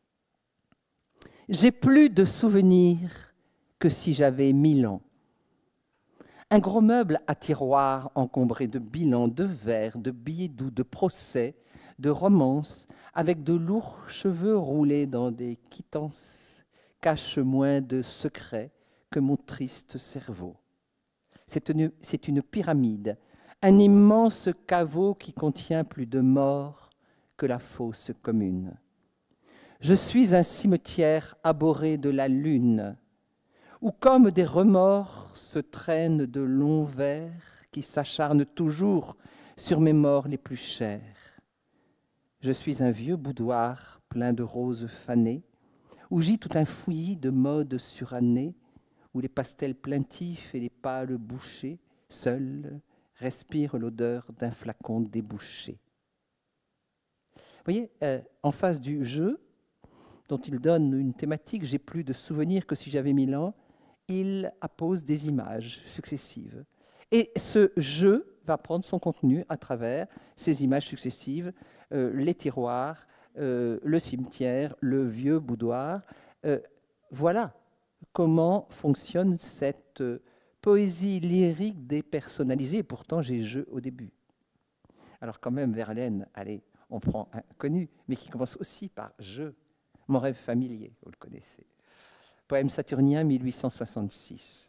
[SPEAKER 1] J'ai plus de souvenirs que si j'avais mille ans. Un gros meuble à tiroirs encombré de bilans, de vers, de billets doux, de procès, de romances, avec de lourds cheveux roulés dans des quittances, cache moins de secrets que mon triste cerveau. C'est une, c'est une pyramide, un immense caveau qui contient plus de morts que la fosse commune. Je suis un cimetière abhorré de la lune, où comme des remords se traînent de longs vers qui s'acharnent toujours sur mes morts les plus chers. Je suis un vieux boudoir plein de roses fanées, où gît tout un fouillis de modes surannés, où les pastels plaintifs et les pâles bouchers, seuls, respirent l'odeur d'un flacon débouché. Vous voyez, euh, en face du jeu, dont il donne une thématique, j'ai plus de souvenirs que si j'avais mille ans, il appose des images successives. Et ce jeu va prendre son contenu à travers ces images successives, euh, les tiroirs, euh, le cimetière, le vieux boudoir. Euh, voilà comment fonctionne cette euh, poésie lyrique dépersonnalisée. Pourtant, j'ai jeu au début. Alors quand même, Verlaine, allez, on prend un connu, mais qui commence aussi par « je ». Mon rêve familier, vous le connaissez. Poème saturnien, mille huit cent soixante-six.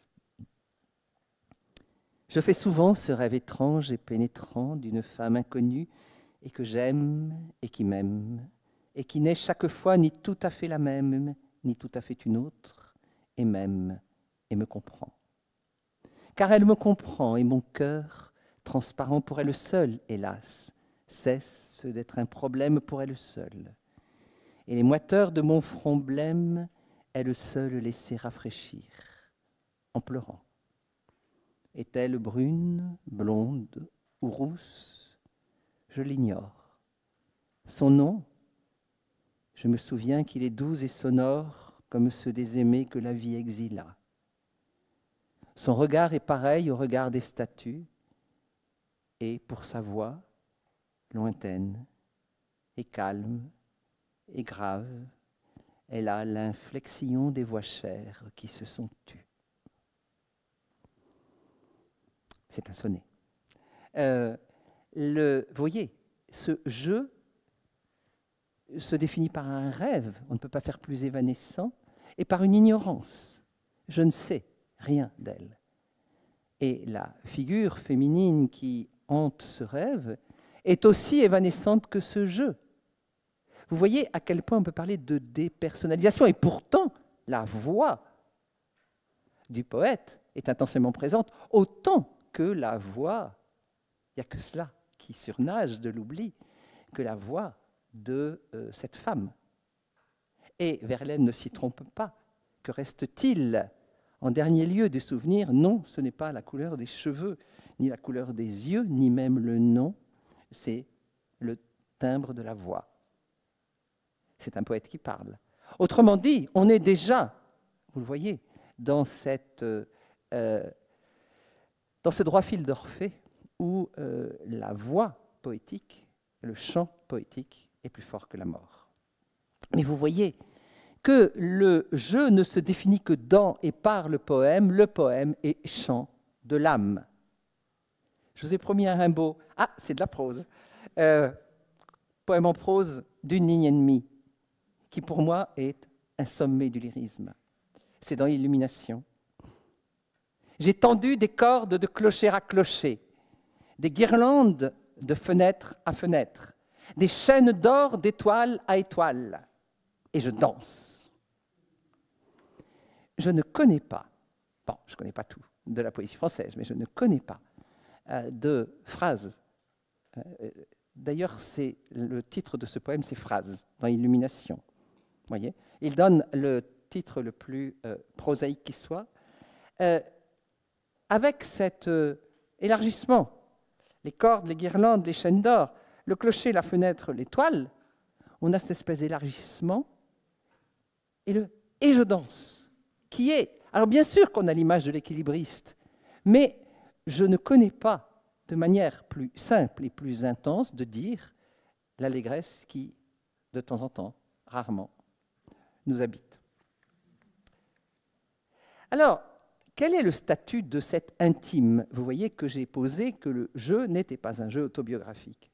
[SPEAKER 1] Je fais souvent ce rêve étrange et pénétrant d'une femme inconnue et que j'aime et qui m'aime et qui n'est chaque fois ni tout à fait la même, ni tout à fait une autre, et m'aime et me comprend. Car elle me comprend et mon cœur, transparent pour elle seule, hélas, cesse d'être un problème pour elle seule. Et les moiteurs de mon front blême, elle seule laissait rafraîchir, en pleurant. Est-elle brune, blonde ou rousse? Je l'ignore. Son nom? Je me souviens qu'il est doux et sonore comme ceux des aimés que la vie exila. Son regard est pareil au regard des statues, et pour sa voix, lointaine et calme et grave, elle a l'inflexion des voix chères qui se sont tues. C'est un sonnet. Euh, le, vous voyez, ce jeu se définit par un rêve, on ne peut pas faire plus évanescent, et par une ignorance. Je ne sais rien d'elle. Et la figure féminine qui hante ce rêve est aussi évanescente que ce jeu. Vous voyez à quel point on peut parler de dépersonnalisation, et pourtant la voix du poète est intensément présente, autant que la voix, il n'y a que cela qui surnage de l'oubli, que la voix de euh, cette femme. Et Verlaine ne s'y trompe pas. Que reste-t-il en dernier lieu des souvenirs? Non, ce n'est pas la couleur des cheveux, ni la couleur des yeux, ni même le nom, c'est le timbre de la voix. C'est un poète qui parle. Autrement dit, on est déjà, vous le voyez, dans, cette, euh, dans ce droit fil d'Orphée où euh, la voix poétique, le chant poétique est plus fort que la mort. Mais vous voyez que le jeu ne se définit que dans et par le poème. Le poème est chant de l'âme. Je vous ai promis un Rimbaud. Ah, c'est de la prose. Euh, poème en prose d'une ligne et demie, qui pour moi est un sommet du lyrisme. C'est dans l'Illumination. J'ai tendu des cordes de clocher à clocher, des guirlandes de fenêtre à fenêtre, des chaînes d'or d'étoile à étoile, et je danse. Je ne connais pas, bon, je ne connais pas tout de la poésie française, mais je ne connais pas euh, de phrases. Euh, D'ailleurs, c'est le titre de ce poème, c'est Phrases, dans Illumination. Voyez, il donne le titre le plus euh, prosaïque qui soit, euh, avec cet euh, élargissement, les cordes, les guirlandes, les chaînes d'or, le clocher, la fenêtre, l'étoile, on a cette espèce d'élargissement et le « et je danse » qui est, alors bien sûr qu'on a l'image de l'équilibriste, mais je ne connais pas de manière plus simple et plus intense de dire l'allégresse qui, de temps en temps, rarement, nous habite. Alors, quel est le statut de cet intime? Vous voyez que j'ai posé que le jeu n'était pas un jeu autobiographique.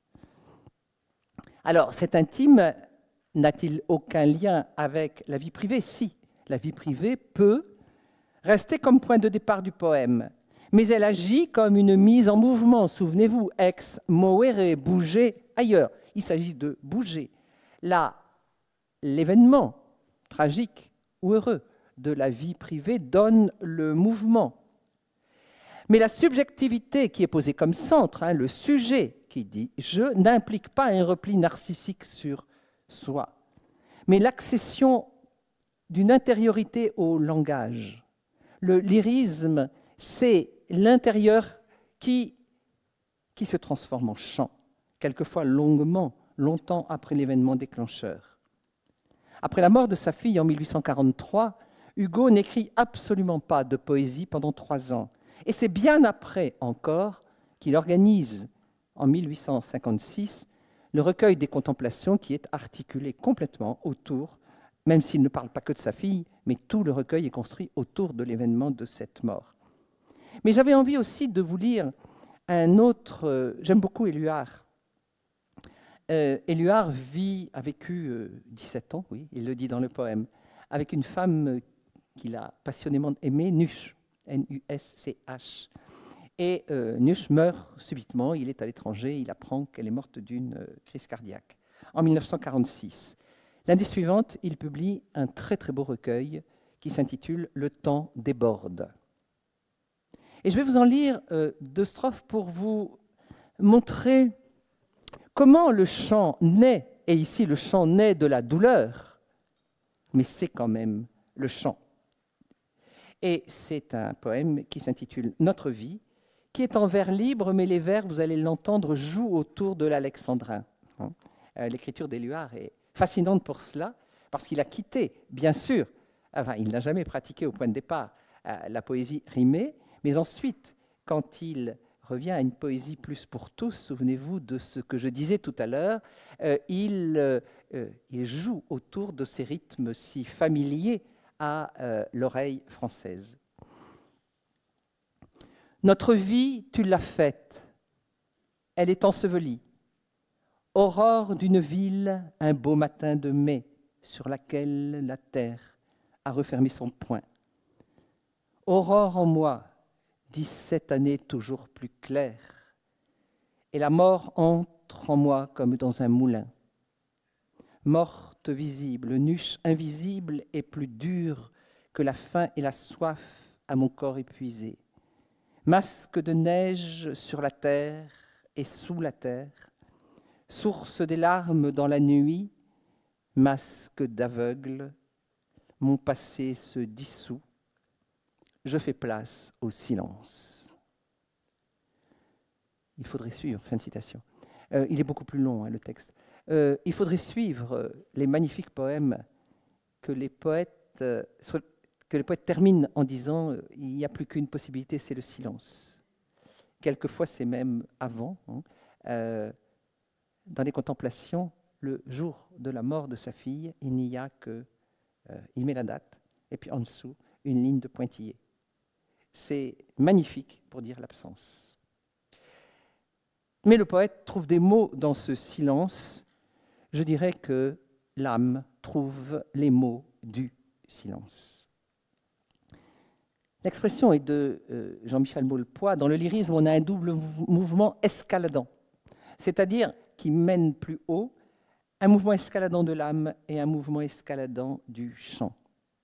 [SPEAKER 1] Alors, cet intime n'a-t-il aucun lien avec la vie privée? Si, la vie privée peut rester comme point de départ du poème, mais elle agit comme une mise en mouvement. Souvenez-vous, ex movere, bouger ailleurs. Il s'agit de bouger. Là, l'événement tragique ou heureux de la vie privée donne le mouvement. Mais la subjectivité qui est posée comme centre, hein, le sujet qui dit « je » n'implique pas un repli narcissique sur soi, mais l'accession d'une intériorité au langage. Le lyrisme, c'est l'intérieur qui, qui se transforme en chant, quelquefois longuement, longtemps après l'événement déclencheur. Après la mort de sa fille en mille huit cent quarante-trois, Hugo n'écrit absolument pas de poésie pendant trois ans. Et c'est bien après encore qu'il organise, en mille huit cent cinquante-six, le recueil des Contemplations qui est articulé complètement autour, même s'il ne parle pas que de sa fille, mais tout le recueil est construit autour de l'événement de cette mort. Mais j'avais envie aussi de vous lire un autre... Euh, j'aime beaucoup Éluard. Euh, Éluard vit, a vécu euh, dix-sept ans, oui, il le dit dans le poème, avec une femme qu'il a passionnément aimée, Nuche, N U S C H. Et euh, Nuche meurt subitement, il est à l'étranger, il apprend qu'elle est morte d'une euh, crise cardiaque, en mille neuf cent quarante-six. L'année suivante, il publie un très très beau recueil qui s'intitule « Le temps déborde ». Et je vais vous en lire euh, deux strophes pour vous montrer comment le chant naît, et ici le chant naît de la douleur, mais c'est quand même le chant. Et c'est un poème qui s'intitule « Notre vie », qui est en vers libre, mais les vers, vous allez l'entendre, jouent autour de l'alexandrin. L'écriture d'Éluard est fascinante pour cela, parce qu'il a quitté, bien sûr, enfin, il n'a jamais pratiqué au point de départ la poésie rimée, mais ensuite, quand il revient à une poésie plus pour tous, souvenez-vous de ce que je disais tout à l'heure, euh, il, euh, il joue autour de ces rythmes si familiers à euh, l'oreille française. Notre vie, tu l'as faite, elle est ensevelie. Aurore d'une ville, un beau matin de mai, sur laquelle la terre a refermé son poing. Aurore en moi, dix-sept années toujours plus claires, et la mort entre en moi comme dans un moulin. Morte visible, nuche invisible et plus dure que la faim et la soif à mon corps épuisé. Masque de neige sur la terre et sous la terre, source des larmes dans la nuit, masque d'aveugle, mon passé se dissout, je fais place au silence. Il faudrait suivre, fin de citation. Euh, il est beaucoup plus long, hein, le texte. Euh, il faudrait suivre les magnifiques poèmes que les poètes, euh, que les poètes terminent en disant euh, il n'y a plus qu'une possibilité, c'est le silence. Quelquefois, c'est même avant. Hein, euh, dans les Contemplations, le jour de la mort de sa fille, il n'y a que... Euh, il met la date, et puis en dessous, une ligne de pointillé. C'est magnifique pour dire l'absence. Mais le poète trouve des mots dans ce silence. Je dirais que l'âme trouve les mots du silence. L'expression est de euh, Jean-Michel Maulepoix. Dans le lyrisme, on a un double mouvement escaladant, c'est-à-dire qui mène plus haut, un mouvement escaladant de l'âme et un mouvement escaladant du chant.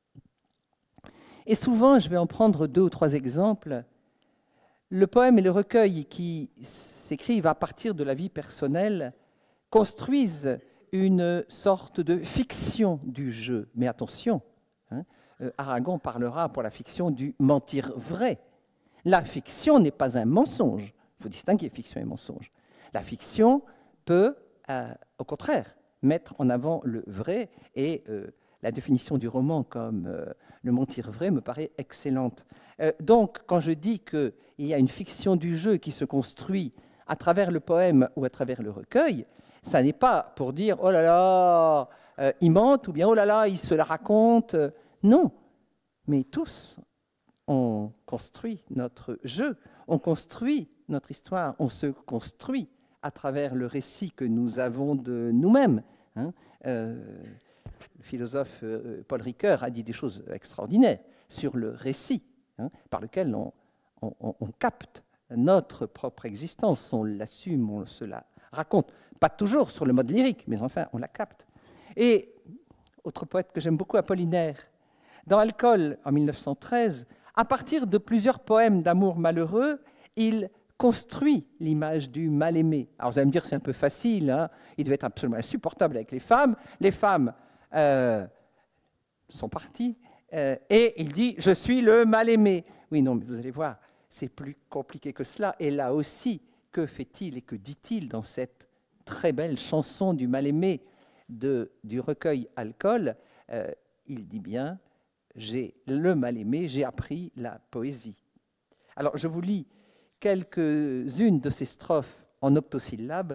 [SPEAKER 1] Et souvent, je vais en prendre deux ou trois exemples, le poème et le recueil qui s'écrivent à partir de la vie personnelle construisent une sorte de fiction du jeu. Mais attention, hein, euh, Aragon parlera pour la fiction du mentir vrai. La fiction n'est pas un mensonge. Il faut distinguer fiction et mensonge. La fiction peut, euh, au contraire, mettre en avant le vrai, et euh, la définition du roman comme euh, le mentir vrai me paraît excellente. Euh, donc, quand je dis qu'il y a une fiction du jeu qui se construit à travers le poème ou à travers le recueil, ça n'est pas pour dire « oh là là, euh, il mente » ou bien « oh là là, il se la raconte ». Non, mais tous, on construit notre jeu, on construit notre histoire, on se construit à travers le récit que nous avons de nous-mêmes. Hein. Euh, le philosophe euh, Paul Ricoeur a dit des choses extraordinaires sur le récit, hein, par lequel on, on, on capte notre propre existence, on l'assume, on se la raconte. Pas toujours sur le mode lyrique, mais enfin, on la capte. Et, autre poète que j'aime beaucoup, Apollinaire, dans Alcool, en mille neuf cent treize, à partir de plusieurs poèmes d'amour malheureux, il construit l'image du mal-aimé. Alors vous allez me dire, c'est un peu facile, hein, il devait être absolument insupportable avec les femmes. Les femmes euh, sont parties, euh, et il dit « je suis le mal-aimé ». Oui, non, mais vous allez voir, c'est plus compliqué que cela. Et là aussi, que fait-il et que dit-il dans cette très belle chanson du mal-aimé du recueil Alcool? euh, Il dit bien « j'ai le mal-aimé, j'ai appris la poésie ». Alors, je vous lis quelques-unes de ces strophes en octosyllabes.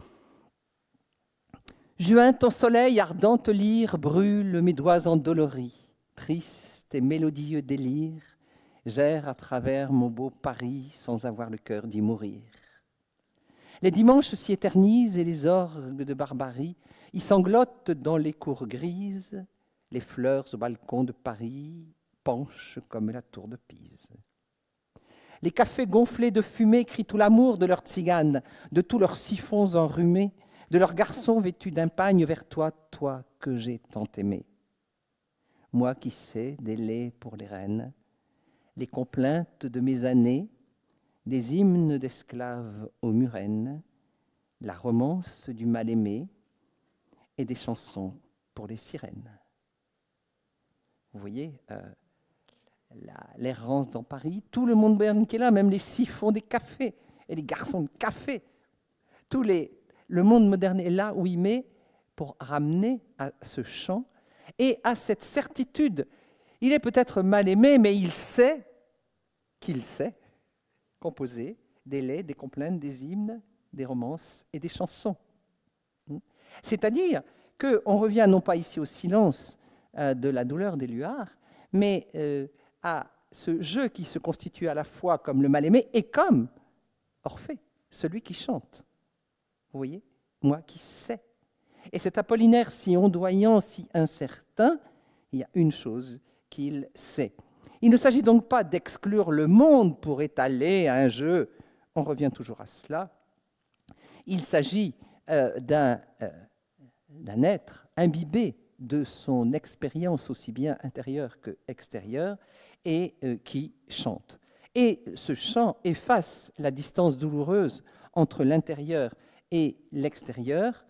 [SPEAKER 1] Juin, ton soleil, ardente lyre, brûle mes doigts endoloris. Triste et mélodieux délire, j'erre à travers mon beau Paris sans avoir le cœur d'y mourir. Les dimanches s'y éternisent et les orgues de barbarie y sanglotent dans les cours grises. Les fleurs au balcon de Paris penchent comme la tour de Pise. Les cafés gonflés de fumée crient tout l'amour de leurs tziganes, de tous leurs siphons enrhumés, de leurs garçons vêtus d'un pagne vers toi, toi que j'ai tant aimé. Moi qui sais des laits pour les reines, les complaintes de mes années, des hymnes d'esclaves aux murennes, la romance du mal-aimé et des chansons pour les sirènes. Vous voyez, euh, l'errance dans Paris, tout le monde moderne qui est là, même les siphons des cafés et les garçons de café. Tous les, le monde moderne est là où il met pour ramener à ce chant et à cette certitude. Il est peut-être mal aimé, mais il sait qu'il sait composer des laits, des complaintes, des hymnes, des romances et des chansons. C'est-à-dire qu'on revient non pas ici au silence euh, de la douleur des luards, mais euh, à ce jeu qui se constitue à la fois comme le mal-aimé et comme Orphée, celui qui chante. Vous voyez? Moi qui sais. Et cet Apollinaire si ondoyant, si incertain, il y a une chose qu'il sait. Il ne s'agit donc pas d'exclure le monde pour étaler un jeu. On revient toujours à cela. Il s'agit euh, d'un euh, d'un être imbibé de son expérience aussi bien intérieure que extérieure et euh, qui chante. Et ce chant efface la distance douloureuse entre l'intérieur et l'extérieur.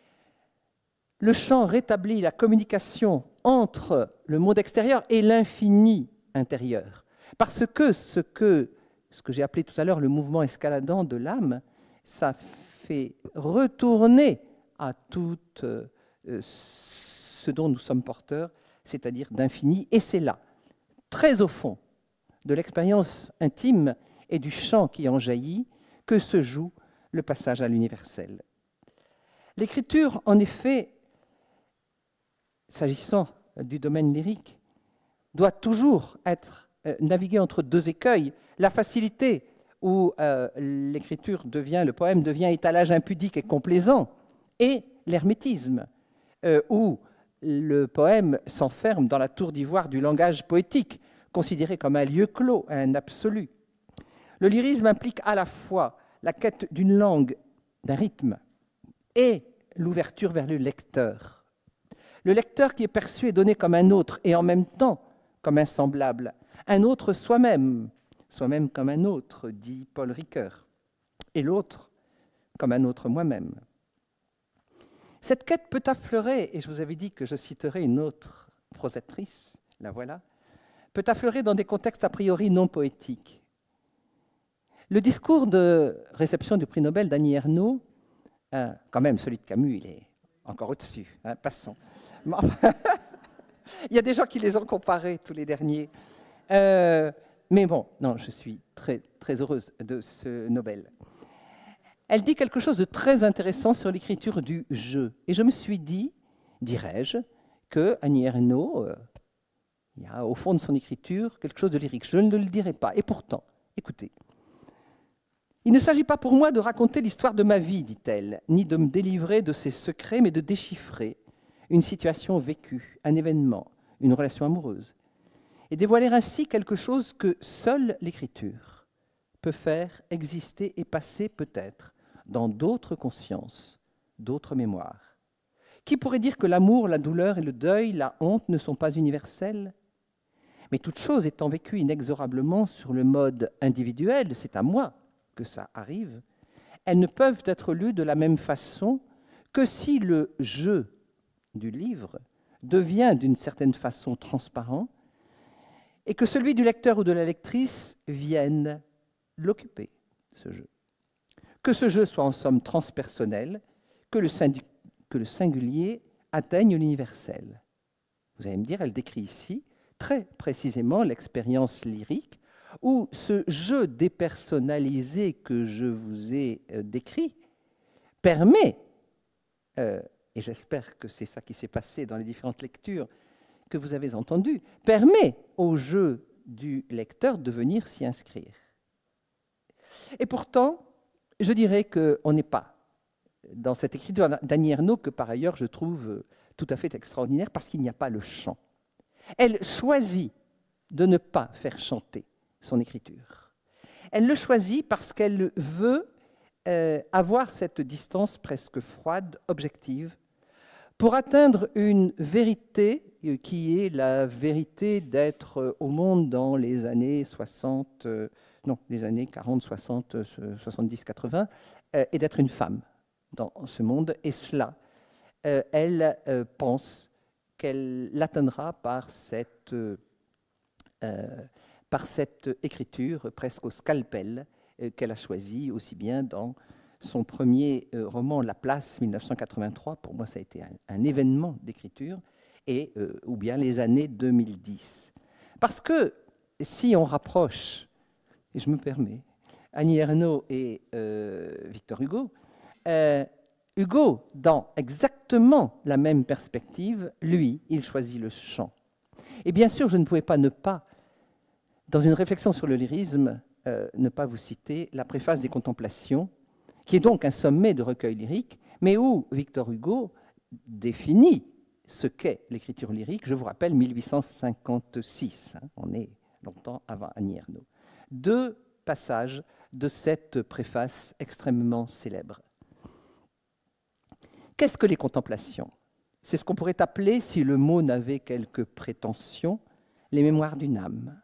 [SPEAKER 1] Le chant rétablit la communication entre le monde extérieur et l'infini intérieur. Parce que ce que, ce que j'ai appelé tout à l'heure le mouvement escaladant de l'âme, ça fait retourner à tout euh, ce dont nous sommes porteurs, c'est-à-dire d'infini. Et c'est là, très au fond de l'expérience intime et du chant qui en jaillit, que se joue le passage à l'universel. L'écriture, en effet, s'agissant du domaine lyrique, doit toujours être euh, naviguée entre deux écueils. La facilité, où euh, l'écriture devient, le poème devient étalage impudique et complaisant, et l'hermétisme, euh, où le poème s'enferme dans la tour d'ivoire du langage poétique, considéré comme un lieu clos, un absolu. Le lyrisme implique à la fois la quête d'une langue, d'un rythme, et l'ouverture vers le lecteur. Le lecteur qui est perçu est donné comme un autre, et en même temps comme un semblable, un autre soi-même, soi-même comme un autre, dit Paul Ricoeur, et l'autre comme un autre moi-même. Cette quête peut affleurer, et je vous avais dit que je citerai une autre prosatrice, la voilà, peut affleurer dans des contextes a priori non poétiques. Le discours de réception du prix Nobel d'Annie Ernaux, hein, quand même celui de Camus, il est encore au-dessus, hein, passons. Il y a des gens qui les ont comparés, tous les derniers. Euh, mais bon, non, je suis très, très heureuse de ce Nobel. Elle dit quelque chose de très intéressant sur l'écriture du jeu. Et je me suis dit, dirais-je, que Annie Ernaux, euh, il y a au fond de son écriture quelque chose de lyrique. Je ne le dirai pas. Et pourtant, écoutez, il ne s'agit pas pour moi de raconter l'histoire de ma vie, dit-elle, ni de me délivrer de ses secrets, mais de déchiffrer une situation vécue, un événement, une relation amoureuse, et dévoiler ainsi quelque chose que seule l'écriture peut faire exister et passer peut-être dans d'autres consciences, d'autres mémoires. Qui pourrait dire que l'amour, la douleur et le deuil, la honte ne sont pas universels? Mais toute chose étant vécue inexorablement sur le mode individuel, c'est à moi que ça arrive, elles ne peuvent être lues de la même façon que si le jeu du livre devient d'une certaine façon transparent et que celui du lecteur ou de la lectrice vienne l'occuper, ce jeu. Que ce jeu soit en somme transpersonnel, que le, que le singulier atteigne l'universel. Vous allez me dire, elle décrit ici très précisément l'expérience lyrique où ce jeu dépersonnalisé que je vous ai euh, décrit permet, euh, et j'espère que c'est ça qui s'est passé dans les différentes lectures que vous avez entendues, permet au jeu du lecteur de venir s'y inscrire. Et pourtant, je dirais qu'on n'est pas dans cette écriture d'Annie Ernaux, que par ailleurs je trouve tout à fait extraordinaire, parce qu'il n'y a pas le chant. Elle choisit de ne pas faire chanter son écriture. Elle le choisit parce qu'elle veut euh, avoir cette distance presque froide, objective, pour atteindre une vérité qui est la vérité d'être au monde dans les années soixante, euh, non, les années quarante, soixante, soixante-dix, quatre-vingts, euh, et d'être une femme dans ce monde. Et cela, euh, elle euh, pense qu'elle l'atteindra par cette... Euh, par cette écriture presque au scalpel euh, qu'elle a choisie, aussi bien dans son premier euh, roman La Place, mille neuf cent quatre-vingt-trois, pour moi ça a été un, un événement d'écriture, et euh, ou bien les années deux mille dix. Parce que si on rapproche, et je me permets, Annie Ernaux et euh, Victor Hugo, euh, Hugo, dans exactement la même perspective, lui, il choisit le chant. Et bien sûr, je ne pouvais pas ne pas, dans une réflexion sur le lyrisme, euh, ne pas vous citer la préface des Contemplations, qui est donc un sommet de recueil lyrique, mais où Victor Hugo définit ce qu'est l'écriture lyrique. Je vous rappelle, mille huit cent cinquante-six, hein, on est longtemps avant Annie Ernaux. Deux passages de cette préface extrêmement célèbre. Qu'est-ce que les Contemplations? C'est ce qu'on pourrait appeler, si le mot n'avait quelque prétention, les mémoires d'une âme.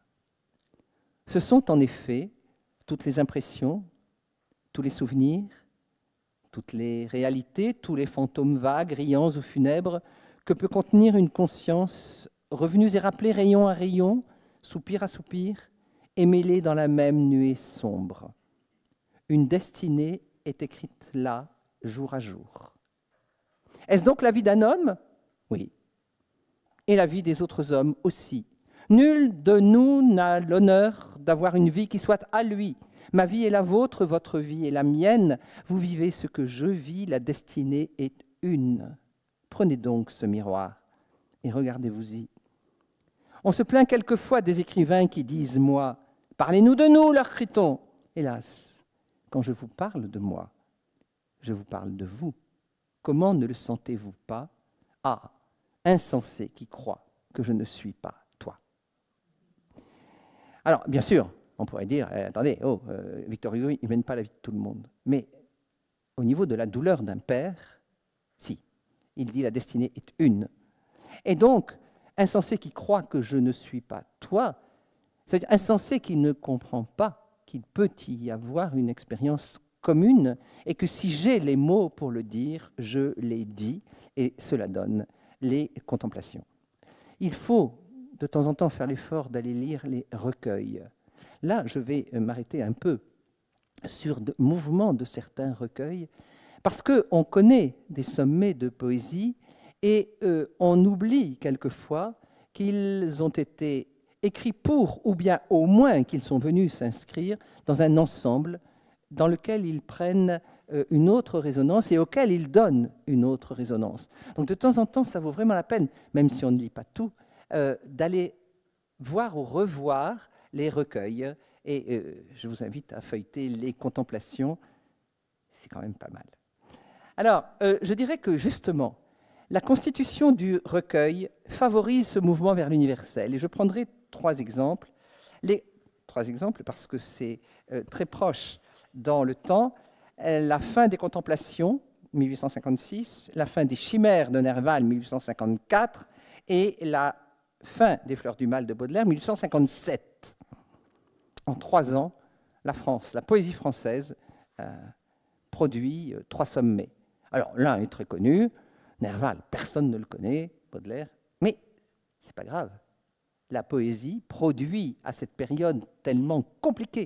[SPEAKER 1] Ce sont en effet toutes les impressions, tous les souvenirs, toutes les réalités, tous les fantômes vagues, riants ou funèbres, que peut contenir une conscience, revenus et rappelés rayon à rayon, soupir à soupir, et mêlés dans la même nuée sombre. Une destinée est écrite là, jour à jour. Est-ce donc la vie d'un homme? Oui. Et la vie des autres hommes aussi. Nul de nous n'a l'honneur d'avoir une vie qui soit à lui. Ma vie est la vôtre, votre vie est la mienne. Vous vivez ce que je vis, la destinée est une. Prenez donc ce miroir et regardez-vous-y. On se plaint quelquefois des écrivains qui disent « moi ». Parlez-nous de nous, leur crie-t-on. Hélas, quand je vous parle de moi, je vous parle de vous. Comment ne le sentez-vous pas? Ah, insensé qui croit que je ne suis pas toi. Alors, bien sûr, on pourrait dire, eh, attendez, oh, euh, Victor Hugo, il ne mène pas la vie de tout le monde. Mais au niveau de la douleur d'un père, si, il dit la destinée est une. Et donc, insensé qui croit que je ne suis pas toi, c'est-à-dire insensé qui ne comprend pas qu'il peut y avoir une expérience commune et que si j'ai les mots pour le dire, je les dis et cela donne les contemplations. Il faut de temps en temps faire l'effort d'aller lire les recueils. Là, je vais m'arrêter un peu sur le mouvement de certains recueils parce qu'on connaît des sommets de poésie et euh, on oublie quelquefois qu'ils ont été écrits pour, ou bien au moins qu'ils sont venus s'inscrire dans un ensemble dans lequel ils prennent euh, une autre résonance et auquel ils donnent une autre résonance. Donc de temps en temps, ça vaut vraiment la peine, même si on ne lit pas tout, euh, d'aller voir ou revoir les recueils. Et euh, je vous invite à feuilleter les contemplations, c'est quand même pas mal. Alors, euh, je dirais que justement, la constitution du recueil favorise ce mouvement vers l'universel. Et je prendrai trois exemples. Les trois exemples parce que c'est euh, très proche dans le temps. Euh, la fin des Contemplations, mille huit cent cinquante-six, la fin des Chimères de Nerval, mille huit cent cinquante-quatre, et la fin des Fleurs du Mal de Baudelaire, mille huit cent cinquante-sept. En trois ans, la France, la poésie française, euh, produit euh, trois sommets. Alors, l'un est très connu, Nerval, personne ne le connaît, Baudelaire, mais c'est pas grave. La poésie produit à cette période tellement compliquée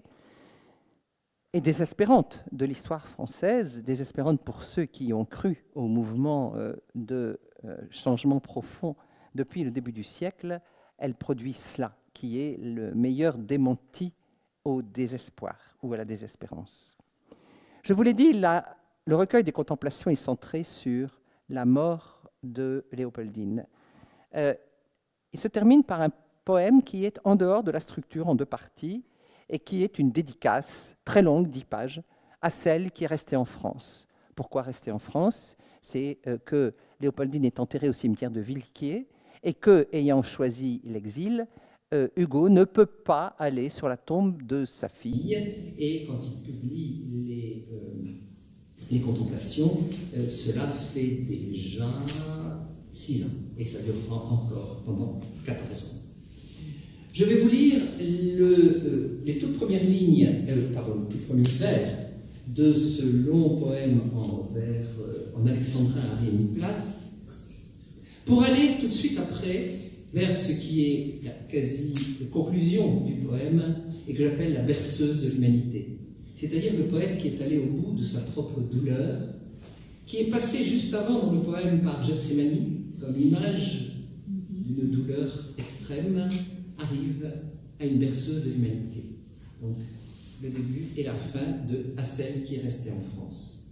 [SPEAKER 1] et désespérante de l'histoire française, désespérante pour ceux qui ont cru au mouvement euh, de euh, changement profond depuis le début du siècle, elle produit cela, qui est le meilleur démenti au désespoir ou à la désespérance. Je vous l'ai dit, la, le recueil des Contemplations est centré sur la mort de Léopoldine. Euh, il se termine par un poème qui est en dehors de la structure en deux parties et qui est une dédicace très longue, dix pages, à celle qui est restée en France. Pourquoi rester en France? C'est euh, que Léopoldine est enterrée au cimetière de Villequier et que, ayant choisi l'exil, euh, Hugo ne peut pas aller sur la tombe de sa fille. Et quand il publie les, euh, les Contemplations, euh, cela fait déjà six ans et ça durera encore pendant quatorze ans. Je vais vous lire le, euh, les toutes premières lignes, euh, pardon, les tout premiers vers de ce long poème en vers, euh, en alexandrin à une plate, pour aller tout de suite après vers ce qui est la quasi-conclusion du poème et que j'appelle la berceuse de l'humanité. C'est-à-dire le poète qui est allé au bout de sa propre douleur, qui est passé juste avant dans le poème par Gethsémani, comme image d'une douleur extrême, arrive à une berceuse de l'humanité. Donc, le début et la fin de à celle qui est restée en France.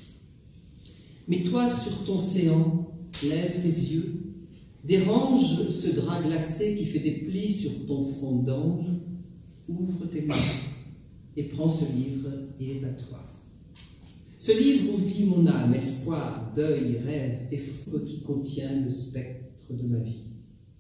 [SPEAKER 1] Mais toi, sur ton séant, lève tes yeux, dérange ce drap glacé qui fait des plis sur ton front d'ange, ouvre tes mains et prends ce livre, il est à toi. Ce livre où vit mon âme, espoir, deuil, rêve, effreux qui contient le spectre de ma vie.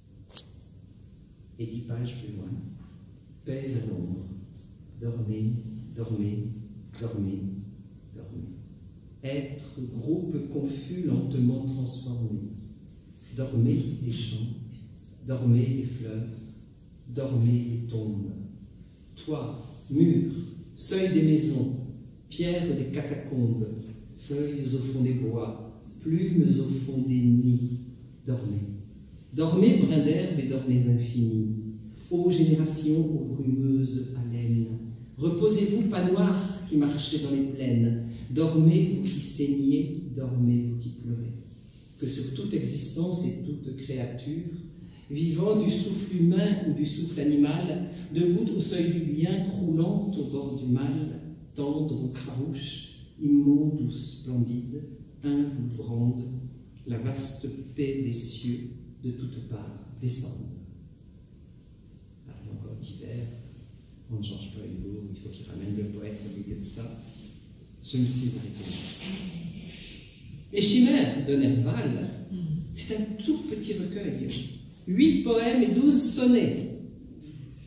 [SPEAKER 1] Et dix pages plus loin, paix à l'ombre, dormez, dormez, dormez, dormez. Être groupe confus lentement transformé. Dormez les champs, dormez les fleurs, dormez les tombes. Toit, mur, seuil des maisons, pierres des catacombes, feuilles au fond des bois, plumes au fond des nids, dormez. Dormez, brins d'herbe et dormez infinis, ô génération aux brumeuses haleines, reposez-vous, pas noirs qui marchez dans les plaines, dormez, vous qui saignez, dormez, vous qui pleurez. Que sur toute existence et toute créature, vivant du souffle humain ou du souffle animal, debout au seuil du bien, croulant au bord du mal, tendre ou farouche, immonde ou splendide, humble ou grande, la vaste paix des cieux de toutes parts descendre. Alors, il y a encore d'hiver, on ne change pas Hugo, il faut qu'il ramène le poète à l'idée de ça. Je me suis arrêté. Les Chimères de Nerval, c'est un tout petit recueil, huit poèmes et douze sonnets,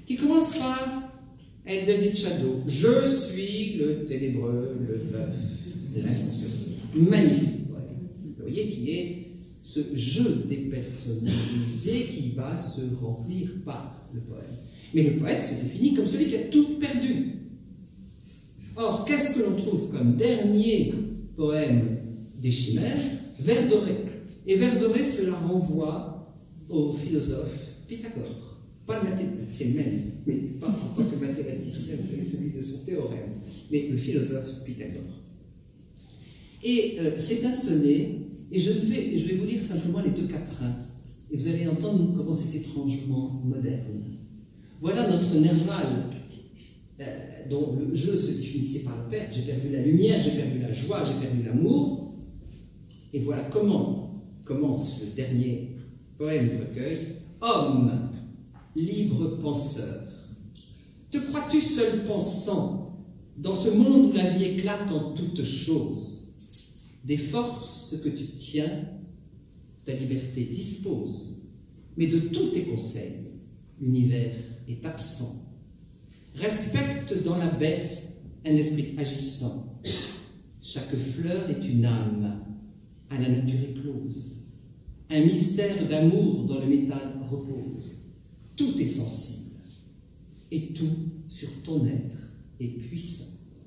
[SPEAKER 2] qui commence par El Dead Shadow. Je suis le ténébreux, le bœuf de l'inconscience. Magnifique. Vous voyez qui est ce jeu dépersonnalisé qui va se remplir par le poème. Mais le poète se définit comme celui qui a tout perdu. Or, qu'est-ce que l'on trouve comme dernier poème des Chimères? Vers doré. Et vers doré, cela renvoie au philosophe Pythagore. Pas le mathématicien, c'est le même, mais pas en tant que mathématicien, c'est celui de son théorème, mais le philosophe Pythagore. Et euh, c'est un sonnet, et je vais, je vais vous lire simplement les deux quatrains, et vous allez entendre comment c'est étrangement moderne. Voilà notre Nerval, euh, dont le jeu se définissait par le père. J'ai perdu la lumière, j'ai perdu la joie, j'ai perdu l'amour. Et voilà comment commence le dernier poème du recueil. Homme, libre penseur, te crois-tu seul pensant dans ce monde où la vie éclate en toutes choses? Des forces que tu tiens, ta liberté dispose, mais de tous tes conseils, l'univers est absent. Respecte dans la bête un esprit agissant. Chaque fleur est une âme à la nature éclose. Un mystère d'amour dans le métal repose. Tout est sensible, et tout sur ton être est puissant.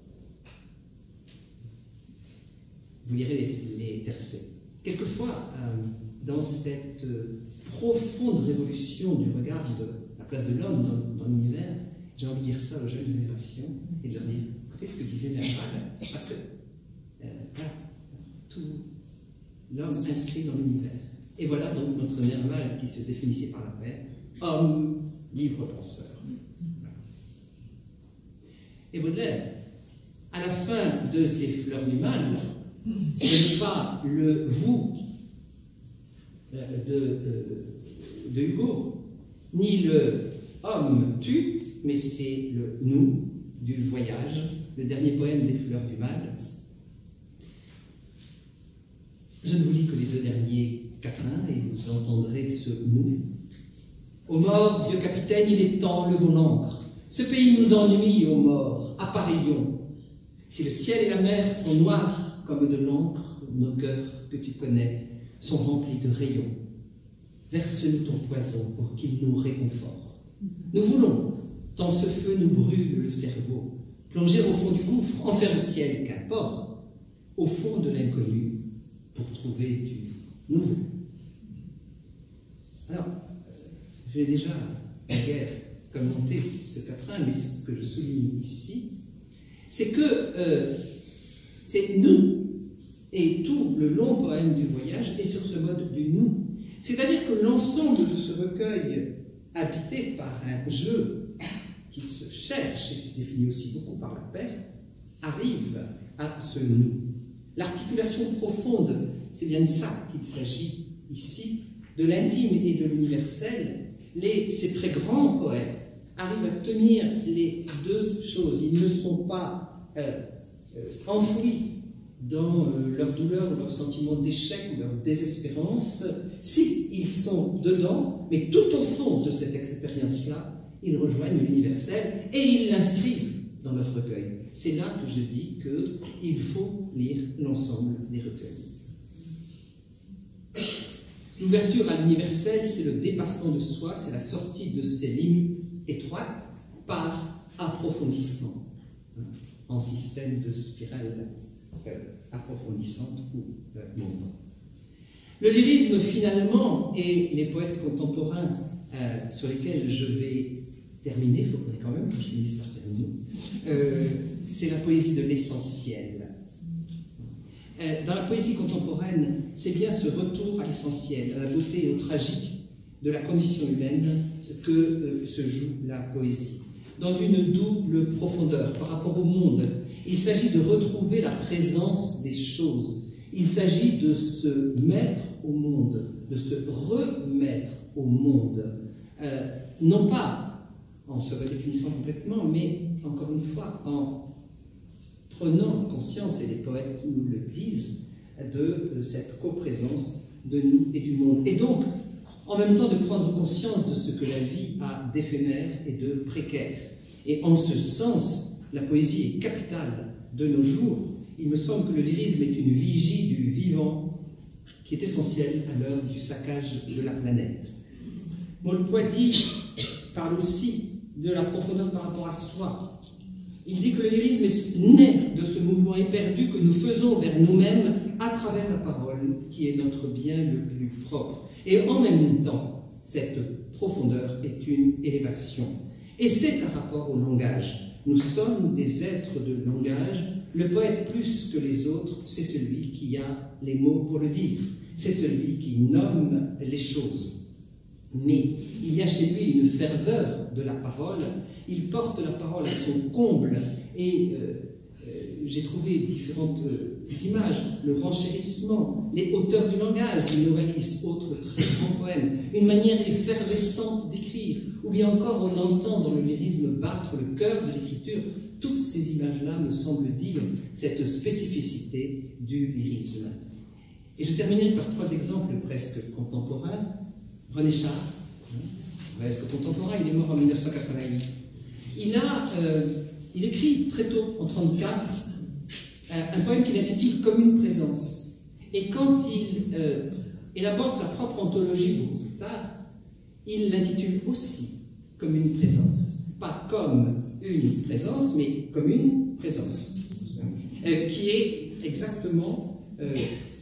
[SPEAKER 2] Vous lirez les, les tercets. Quelquefois, euh, dans cette euh, profonde révolution du regard de la place de l'homme dans, dans l'univers, j'ai envie de dire ça aux jeunes générations et de leur dire, écoutez ce que disait Nerval, parce que euh, voilà, tout l'homme inscrit dans l'univers. Et voilà donc notre Nerval qui se définissait par la paix, homme, libre penseur. Voilà. Et Baudelaire, à la fin de ces fleurs du mal, ce n'est pas le vous de, de Hugo, ni le homme tu, mais c'est le nous du voyage, le dernier poème des fleurs du mal. Je ne vous lis que les deux derniers quatrains et vous entendrez ce nous. Ô mort, vieux capitaine, il est temps, levons l'ancre. Ce pays nous ennuie, ô mort, appareillons. Si le ciel et la mer sont noirs comme de l'encre, nos cœurs que tu connais sont remplis de rayons. Verse-nous ton poison pour qu'il nous réconforte. Nous voulons, tant ce feu nous brûle le cerveau, plonger au fond du gouffre, en faire le ciel, qu'importe, au fond de l'inconnu, pour trouver du nouveau. Alors, je l'ai déjà guère commenté ce quatrain, mais ce que je souligne ici, c'est que euh, c'est nous, et tout le long poème du voyage est sur ce mode du nous. C'est-à-dire que l'ensemble de ce recueil, habité par un jeu qui se cherche et qui se définit aussi beaucoup par la perte, arrive à ce nous. L'articulation profonde, c'est bien de ça qu'il s'agit ici, de l'intime et de l'universel. Ces très grands poètes arrivent à tenir les deux choses. Ils ne sont pas euh, euh, enfouis dans euh, leur douleur ou leur sentiment d'échec ou leur désespérance. Si, ils sont dedans, mais tout au fond de cette expérience-là, ils rejoignent l'universel et ils l'inscrivent dans notre recueil. C'est là que je dis qu'il faut lire l'ensemble des recueils. L'ouverture à l'universel, c'est le dépassement de soi, c'est la sortie de ses limites étroites par approfondissement, hein, en système de spirale euh, approfondissante ou euh, montante. Le lyrisme, finalement, et les poètes contemporains euh, sur lesquels je vais terminer, il faudrait quand même que je finisse par terminer, euh, c'est la poésie de l'essentiel. Dans la poésie contemporaine, c'est bien ce retour à l'essentiel, à la beauté et au tragique de la condition humaine que euh, se joue la poésie. Dans une double profondeur par rapport au monde, il s'agit de retrouver la présence des choses. Il s'agit de se mettre au monde, de se remettre au monde. Euh, non pas en se redéfinissant complètement, mais encore une fois, en prenant conscience, et les poètes nous le disent, de cette coprésence de nous et du monde. Et donc, en même temps de prendre conscience de ce que la vie a d'éphémère et de précaire. Et en ce sens, la poésie est capitale de nos jours. Il me semble que le lyrisme est une vigie du vivant qui est essentielle à l'heure du saccage de la planète. Maupetit parle aussi de la profondeur par rapport à soi. Il dit que le lyrisme est né de ce mouvement éperdu que nous faisons vers nous-mêmes à travers la parole, qui est notre bien le plus propre. Et en même temps, cette profondeur est une élévation. Et c'est un rapport au langage. Nous sommes des êtres de langage. Le poète, plus que les autres, c'est celui qui a les mots pour le dire. C'est celui qui nomme les choses. Mais il y a chez lui une ferveur de la parole. Il porte la parole à son comble. Et euh, euh, j'ai trouvé différentes euh, images. Le renchérissement, les hauteurs du langage du Novalis, autre très grand poème, une manière effervescente d'écrire, ou bien encore on entend dans le lyrisme battre le cœur de l'écriture. Toutes ces images-là me semblent dire cette spécificité du lyrisme. Et je terminerai par trois exemples presque contemporains. René Char, presque contemporain, il est mort en mille neuf cent quatre-vingt-huit. Il, a, euh, il écrit très tôt, en mille neuf cent trente-quatre, un, un poème qu'il intitule « Comme une présence ». Et quand il euh, élabore sa propre anthologie beaucoup plus tard, il l'intitule aussi « Comme une présence ». Pas comme une présence, mais comme une présence, euh, qui est exactement, euh,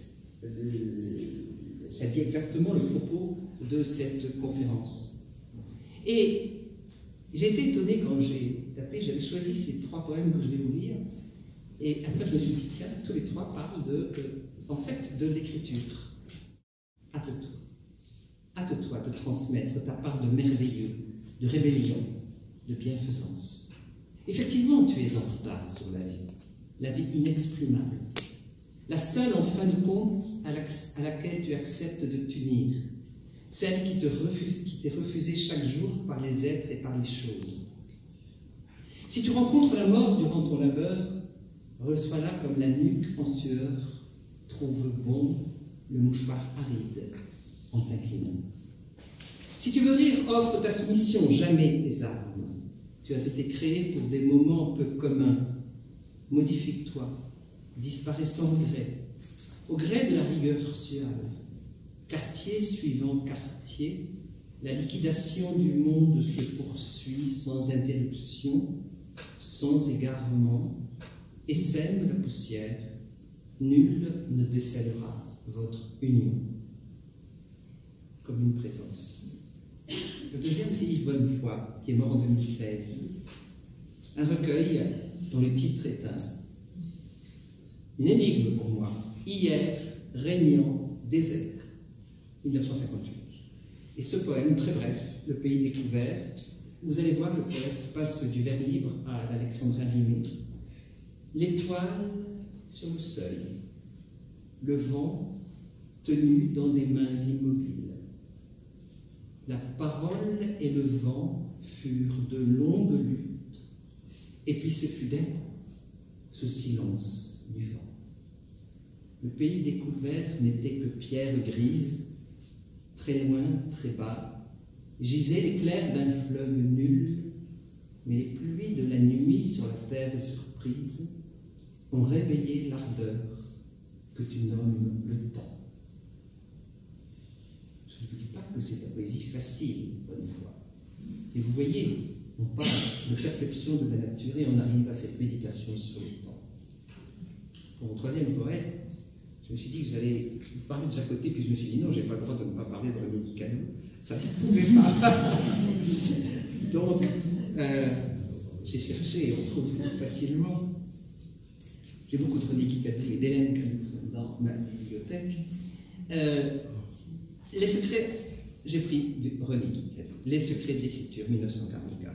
[SPEAKER 2] euh, ça dit exactement le propos de cette conférence. Et j'ai été étonné quand j'ai tapé, j'avais choisi ces trois poèmes que je vais vous lire, et après je me suis dit, tiens, tous les trois parlent de, euh, en fait, de l'écriture. Hâte-toi, hâte-toi de transmettre ta part de merveilleux, de rébellion, de bienfaisance. Effectivement, tu es en retard sur la vie, la vie inexprimable, la seule, en fin de compte, à, à laquelle tu acceptes de t'unir, celle qui te refuse, qui t'est refusée chaque jour par les êtres et par les choses. Si tu rencontres la mort durant ton labeur, reçois-la comme la nuque en sueur, trouve bon le mouchoir aride en t'inclinant. Si tu veux rire, offre ta soumission, jamais tes armes. Tu as été créé pour des moments peu communs. Modifie-toi, disparaît sans regret, au gré de la rigueur suave. Quartier suivant quartier, la liquidation du monde se poursuit sans interruption, sans égarement, et sème la poussière. Nul ne décèlera votre union. Comme une présence. Le deuxième, c'est Yves Bonnefoy, qui est mort en deux mille seize. Un recueil dont le titre est un, une énigme pour moi. Hier, régnant, désert, mille neuf cent cinquante-huit. Et ce poème, très bref, Le pays découvert, vous allez voir, le poète passe du vers libre à l'Alexandrin rimé. L'étoile sur le seuil, le vent tenu dans des mains immobiles. La parole et le vent furent de longues luttes, et puis ce fut d'un coup, ce silence du vent. Le pays découvert n'était que pierre grise, très loin, très bas, gisait l'éclair d'un fleuve nul, mais les pluies de la nuit sur la terre surprise ont réveillé l'ardeur que tu nommes le temps. Je ne vous dis pas que c'est la poésie facile, bonne foi. Et vous voyez, on parle de perception de la nature et on arrive à cette méditation sur le temps. Pour mon troisième poète, je me suis dit que j'allais parler de Jacoté, puis je me suis dit non, j'ai pas le droit de ne pas parler de René Guicano. Ça ne pouvait pas. Donc, euh, j'ai cherché et on trouve facilement. J'ai beaucoup de René Guicano et d'Hélène Camus dans ma bibliothèque. Euh, les secrets, j'ai pris du René Guicano. Les secrets de l'écriture, mille neuf cent quarante-quatre.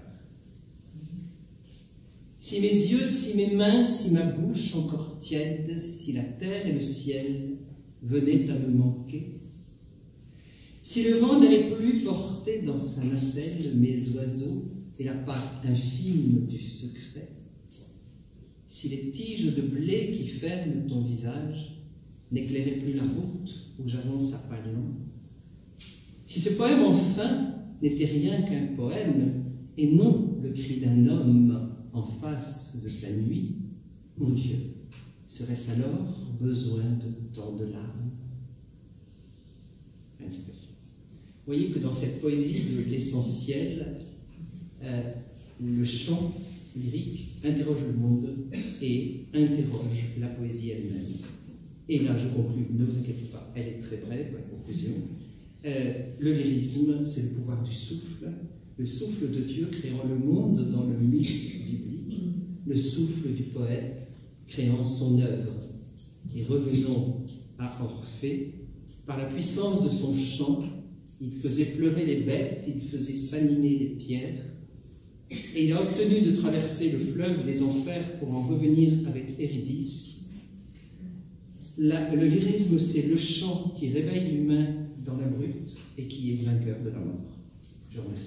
[SPEAKER 2] Si mes yeux, si mes mains, si ma bouche encore tiède, si la terre et le ciel venaient à me manquer, si le vent n'allait plus porter dans sa nacelle mes oiseaux et la part infime du secret, si les tiges de blé qui ferment ton visage n'éclairaient plus la route où j'avance à pas lents, Si ce poème, enfin, n'était rien qu'un poème, et non le cri d'un homme en face de sa nuit, mon Dieu, serait-ce alors besoin de tant de larmes? Fin de citation. Vous voyez que dans cette poésie de l'essentiel, euh, le chant lyrique interroge le monde et interroge la poésie elle-même. Et là, je conclue, ne vous inquiétez pas, elle est très brève, la conclusion. Euh, le lyrisme, c'est le pouvoir du souffle, le souffle de Dieu créant le monde dans le mythe biblique, le souffle du poète créant son œuvre. Et revenons à Orphée, par la puissance de son chant, il faisait pleurer les bêtes, il faisait s'animer les pierres, et il a obtenu de traverser le fleuve des enfers pour en revenir avec Eurydice. La, le lyrisme, c'est le chant qui réveille l'humain dans la brute et qui est vainqueur de la mort. Je vous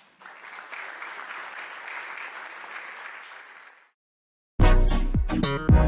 [SPEAKER 2] remercie.